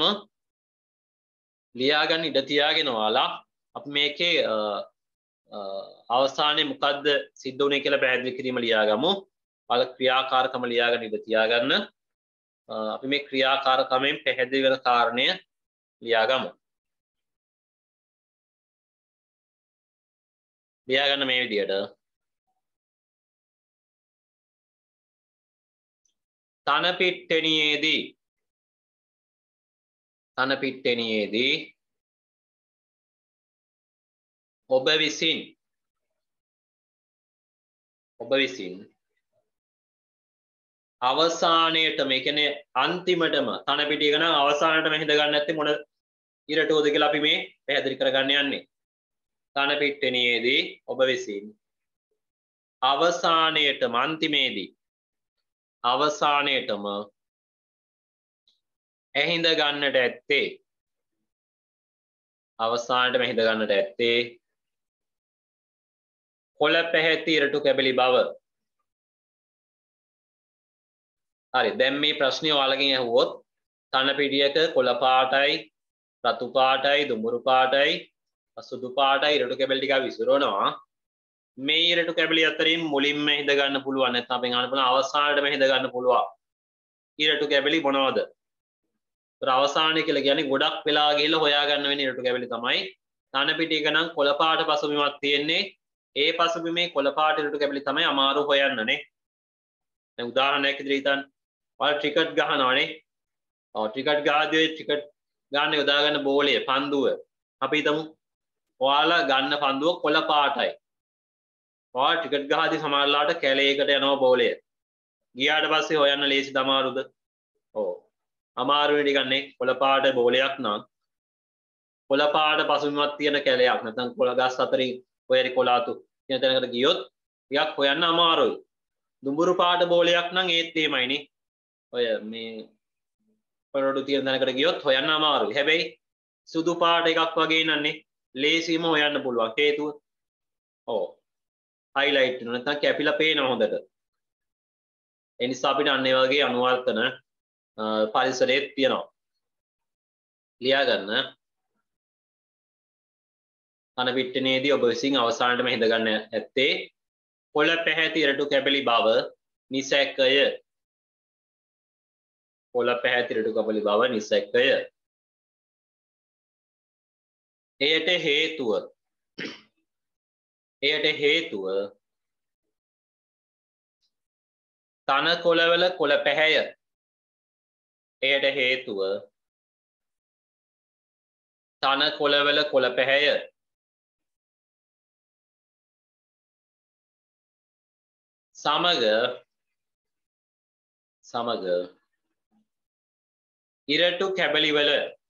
ලියා ගන්න ඉඩ තියාගෙන ඔයාලා අපි මේකේ අවසානයේ මොකද්ද සිද්ධ වුනේ කියලා පැහැදිලි කිරීම ලියාගමු. ඔයාලා ක්‍රියාකාරකම ලියා ගන්න ඉඩ තියාගන්න. අපි මේ ක්‍රියාකාරකමෙන් පැහැදිලි වෙන කාරණය ලියාගමු. ලියා ගන්න මේ විදිහට තන පිට්ටනියේදී තන පිට්ටනියේදී ඔබ විසින් ඔබ විසින් අවසානයේටම ඒ කියන්නේ අන්තිමටම තන පිටිය ගන්න අවසානයේටම හිඳ ගන්න නැත්තේ මොන ඉරටෝද කියලා අපි මේ පැහැදිලි කරගන්න යන්නේ. තන පිට්ටනියේදී ඔබ විසින් අවසානයේටම අන්තිමේදී අවසානයේටම ඇහිඳ ගන්නට ඇත්තේ අවසානයේටම ඇහිඳ ගන්නට ඇත්තේ කොළ පැහැති ඉරටු කැබලි බව. හරි දැන් මේ ප්‍රශ්නේ ඔයාලගෙන් අහුවොත් තන පිටියක කොළ පාටයි රතු පාටයි දුඹුරු පාටයි සුදු පාටයි ඉරටු කැබලි ටික විසිරවනවා. මේ ඉරටු කැබලි අතරින් මුලින්ම හිඳ ගන්න පුළුවන් නැත්නම් අපෙන් අහන්න පුළුවන් අවසානයේම හිඳ ගන්න පුළුවන් ඉරටු කැබලි මොනවද? ඒතර අවසානයේ කියලා කියන්නේ ගොඩක් වෙලා ගිහලා හොයා ගන්න වෙන ඉරටු කැබලි තමයි. තන පිටියක නම් කොළ පාට පසුබිමක් තියෙන්නේ ඒ පසුබිමේ කොළ පාට ඉරටු කැබලි තමයි අමාරු හොයන්නනේ. දැන් උදාහරණයක් ඉදිරියට හිතන්න. ඔයාලා ක්‍රිකට් ගහනවානේ. ඔව් ක්‍රිකට් ගහද්දී ක්‍රිකට් ගන්න යොදා ගන්න බෝලය පන්දුව. අපි හිතමු ඔයාලා ගන්න පන්දුව කොළ පාටයි. ඔයාලා ක්‍රිකට් ගහද්දී සමහරලාට කැලේකට යනවා බෝලය. ගියාට පස්සේ හොයන්න ලේසිද අමාරුද? ඔව්. අමාරුයි ටිකක් නේ. කොළ පාට බෝලයක් නම් කොළ පාට පසුබිමක් තියෙන කැලයක් නැත්නම් කොළ ගස් අතරින් ඔය හරි කොළ අතු කියන තැනකට ගියොත් ටිකක් හොයන්න අමාරුයි. දුඹුරු පාට බෝලයක් නම් ඒත් එහෙමයිනේ. ඔය මේ පොරොඩු තියෙන තැනකට ගියොත් හොයන්න අමාරුයි. හැබැයි සුදු පාට එකක් වගේ නන්නේ ලේසියෙන්ම හොයන්න පුළුවන්. හේතුව ඔව් highlight වෙනවා නැත්නම් කැපිලා පේනවා හොඳට. ඒ නිසා අපිට අන්න ඒ වගේ අනුවර්තන පරිසරයේ තියෙනවා. ලියා ගන්න. අන පිට්ටනේදී ඔබ විසින් අවසානයේම හිඳ ගන්න ඇත්තේ කොළ පැහැති ඉරටු කැබලි බව නිසැකය. කොළ පැහැති ඉරටු කැබලි බව නිසැකය. එයට හේතුව එයට හේතුව තන කොළවල කොළ පැහැය. එයට හේතුව තන කොළවල කොළ පැහැය. සමග සමග ඉරටු කැබලිවල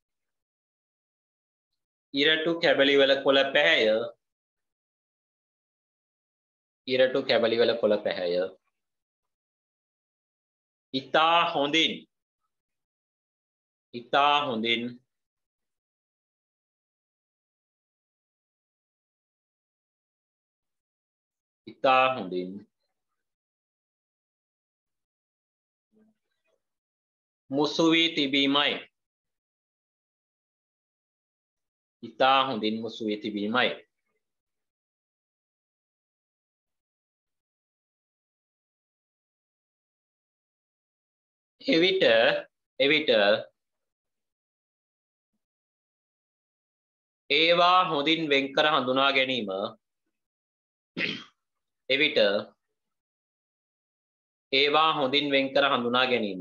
ඉරටු කැබලිවල කොළ පැහැය ඉරටු කැබලිවල කොළ පැහැය ඉතා හොඳින් ඉතා හොඳින් ඉතා හොඳින් මුසු වී තිබීමයි. ඉතා හොඳින් මුසු වී තිබීමයි. එවිට එවිට ඒවා හොඳින් වෙන්කර හඳුනා ගැනීම එවිට ඒවා හොඳින් වෙන්කර හඳුනා ගැනීම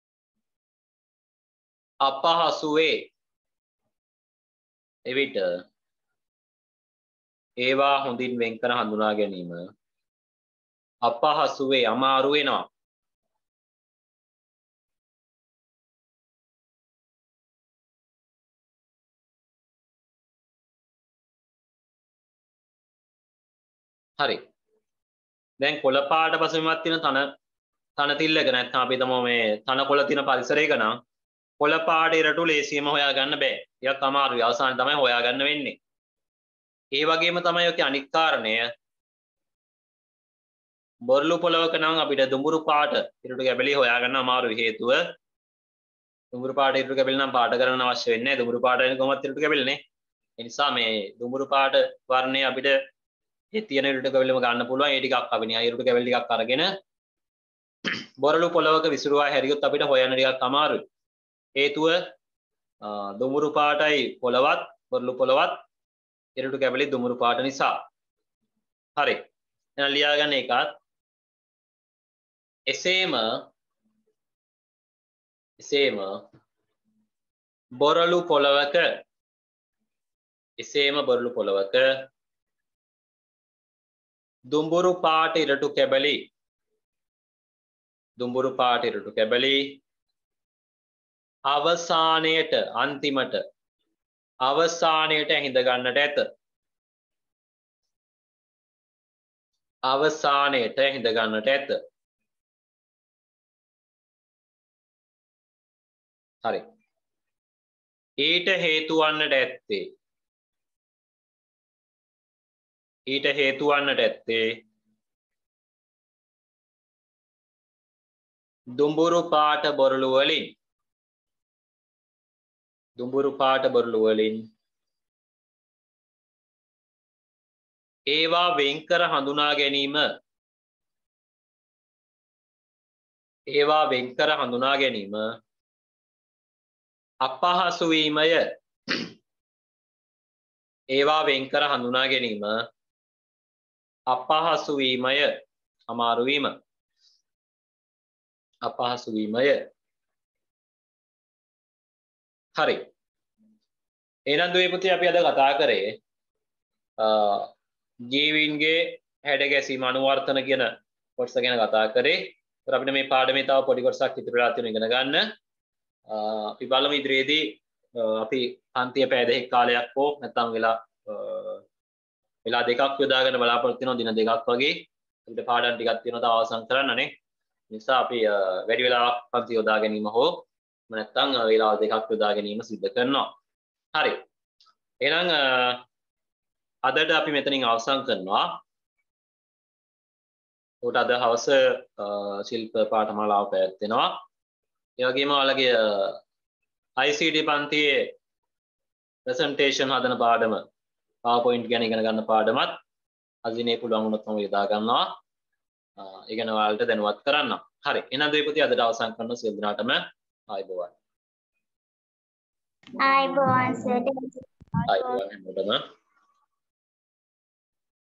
අපහසු වේ. එවිට ඒවා හොඳින් වෙන්කර හඳුනා ගැනීම අපහසු වේ, අමාරු වෙනවා. හරි. දැන් කොළ පාට පසුබිමක් තියෙන තන තන තිල්ලක නැත්නම් අපි හිතමු මේ තනකොළ තියෙන පරිසරයක නම් කොළ පාට ඉරටු ලේසියෙන්ම හොයාගන්න බෑ. ටිකක් අමාරුයි. අවසානයේ තමයි හොයාගන්න වෙන්නේ. ඒ වගේම තමයි ඔකේ අනිත් කාරණය බොරළු පොළවක නම් අපිට දුඹුරු පාට ඉරටු කැබලි හොයාගන්න අමාරුයි. හේතුව දුඹුරු පාට ඉරටු කැබලි නම් පාට කරන්න අවශ්‍ය වෙන්නේ නැහැ. දුඹුරු පාට වෙන කොහොමත් ඉරටු කැබලිනේ. ඒ නිසා මේ දුඹුරු පාට වර්ණය අපිට ඒ තියෙන ඉරටු කැබලිම ගන්න පුළුවන්. ඒ ටිකක් අපි නේ ඉරටු කැබලි ටිකක් අරගෙන බොරළු පොළවක විසිරුවා හැරියොත් අපිට හොයන්න ටිකක් අමාරුයි. හේතුව දුඹුරු පාටයි පොළවත් බොරළු පොළවත් ඉරටු කැබලි දුඹුරු පාට නිසා. හරි. එහෙනම් ලියා ගන්න එකත් එසේම එසේම බොරළු පොළවක එසේම බොරළු පොළවක දුඹුරු පාට ඉරටු කැබලි දුඹුරු පාට ඉරටු කැබලි අවසානයට අන්තිමට අවසානයට ඇහිඳ ගන්නට ඇත. අවසානයට ඇහිඳ ගන්නට ඇත. හරි. ඊට හේතු වන්නට ඇත්තේ ඊට හේතු වන්නට ඇත්තේ දුඹුරු පාට බොරළු වලින් දුඹුරු පාට බොරළු වලින් ඒවා වෙන්කර හඳුනා ගැනීම ඒවා වෙන්කර හඳුනා ගැනීම අපහසු වීමය. ඒවා වෙන්කර හඳුනා ගැනීම අපහසු වීමය අමාරු වීම අපහසු වීමය හරි එහෙනම් දුවේ පුතේ අපි අද කතා කරේ ජීවීන්ගේ හැඩ ගැසීම අනුවර්තන කියන කොටස ගැන කතා කරේ. ඒත් අපිට මේ පාඩමේ තව පොඩි කොටසක් ඉතුරු වෙලා තියෙනවා ඉගෙන ගන්න. අපි බලමු ඉදිරියේදී අපි පන්තිය පැය දෙකක් කාලයක් හෝ නැත්නම් වෙලා වෙලා දෙකක් යොදාගෙන බලාපොරොත්තු වෙනවා දින දෙකක් වගේ. අපිට පාඩම් ටිකක් තියෙනවා තව අවසන් කරන්නනේ. නිසා අපි වැඩි වෙලාවක් පන්ති යොදා ගැනීම හෝ නැත්නම් වේලාව දෙකක් යොදා ගැනීම සිදු කරනවා. හරි. එහෙනම් අදට අපි මෙතනින් අවසන් කරනවා. උට අද හවස ශිල්ප පාඨමාලාව පැවැත්වෙනවා. ඒ වගේම ඔයාලගේ I C T පන්තියේ ප්‍රසන්ටේෂන් හදන පාඩම PowerPoint ගැන ඉගෙන ගන්න පාඩමත් අද දිනේ පුළුවන් වුණොත් මම යොදා ගන්නවා. ඒ ගැන ඔයාලට දැනුවත් කරන්න. හරි. එහෙනම් දෙවිපති අදට අවසන් කරන සියලු දෙනාටම ආයුබෝවන්. ආයුබෝවන් සර්. ආයුබෝවන් හැමෝටම.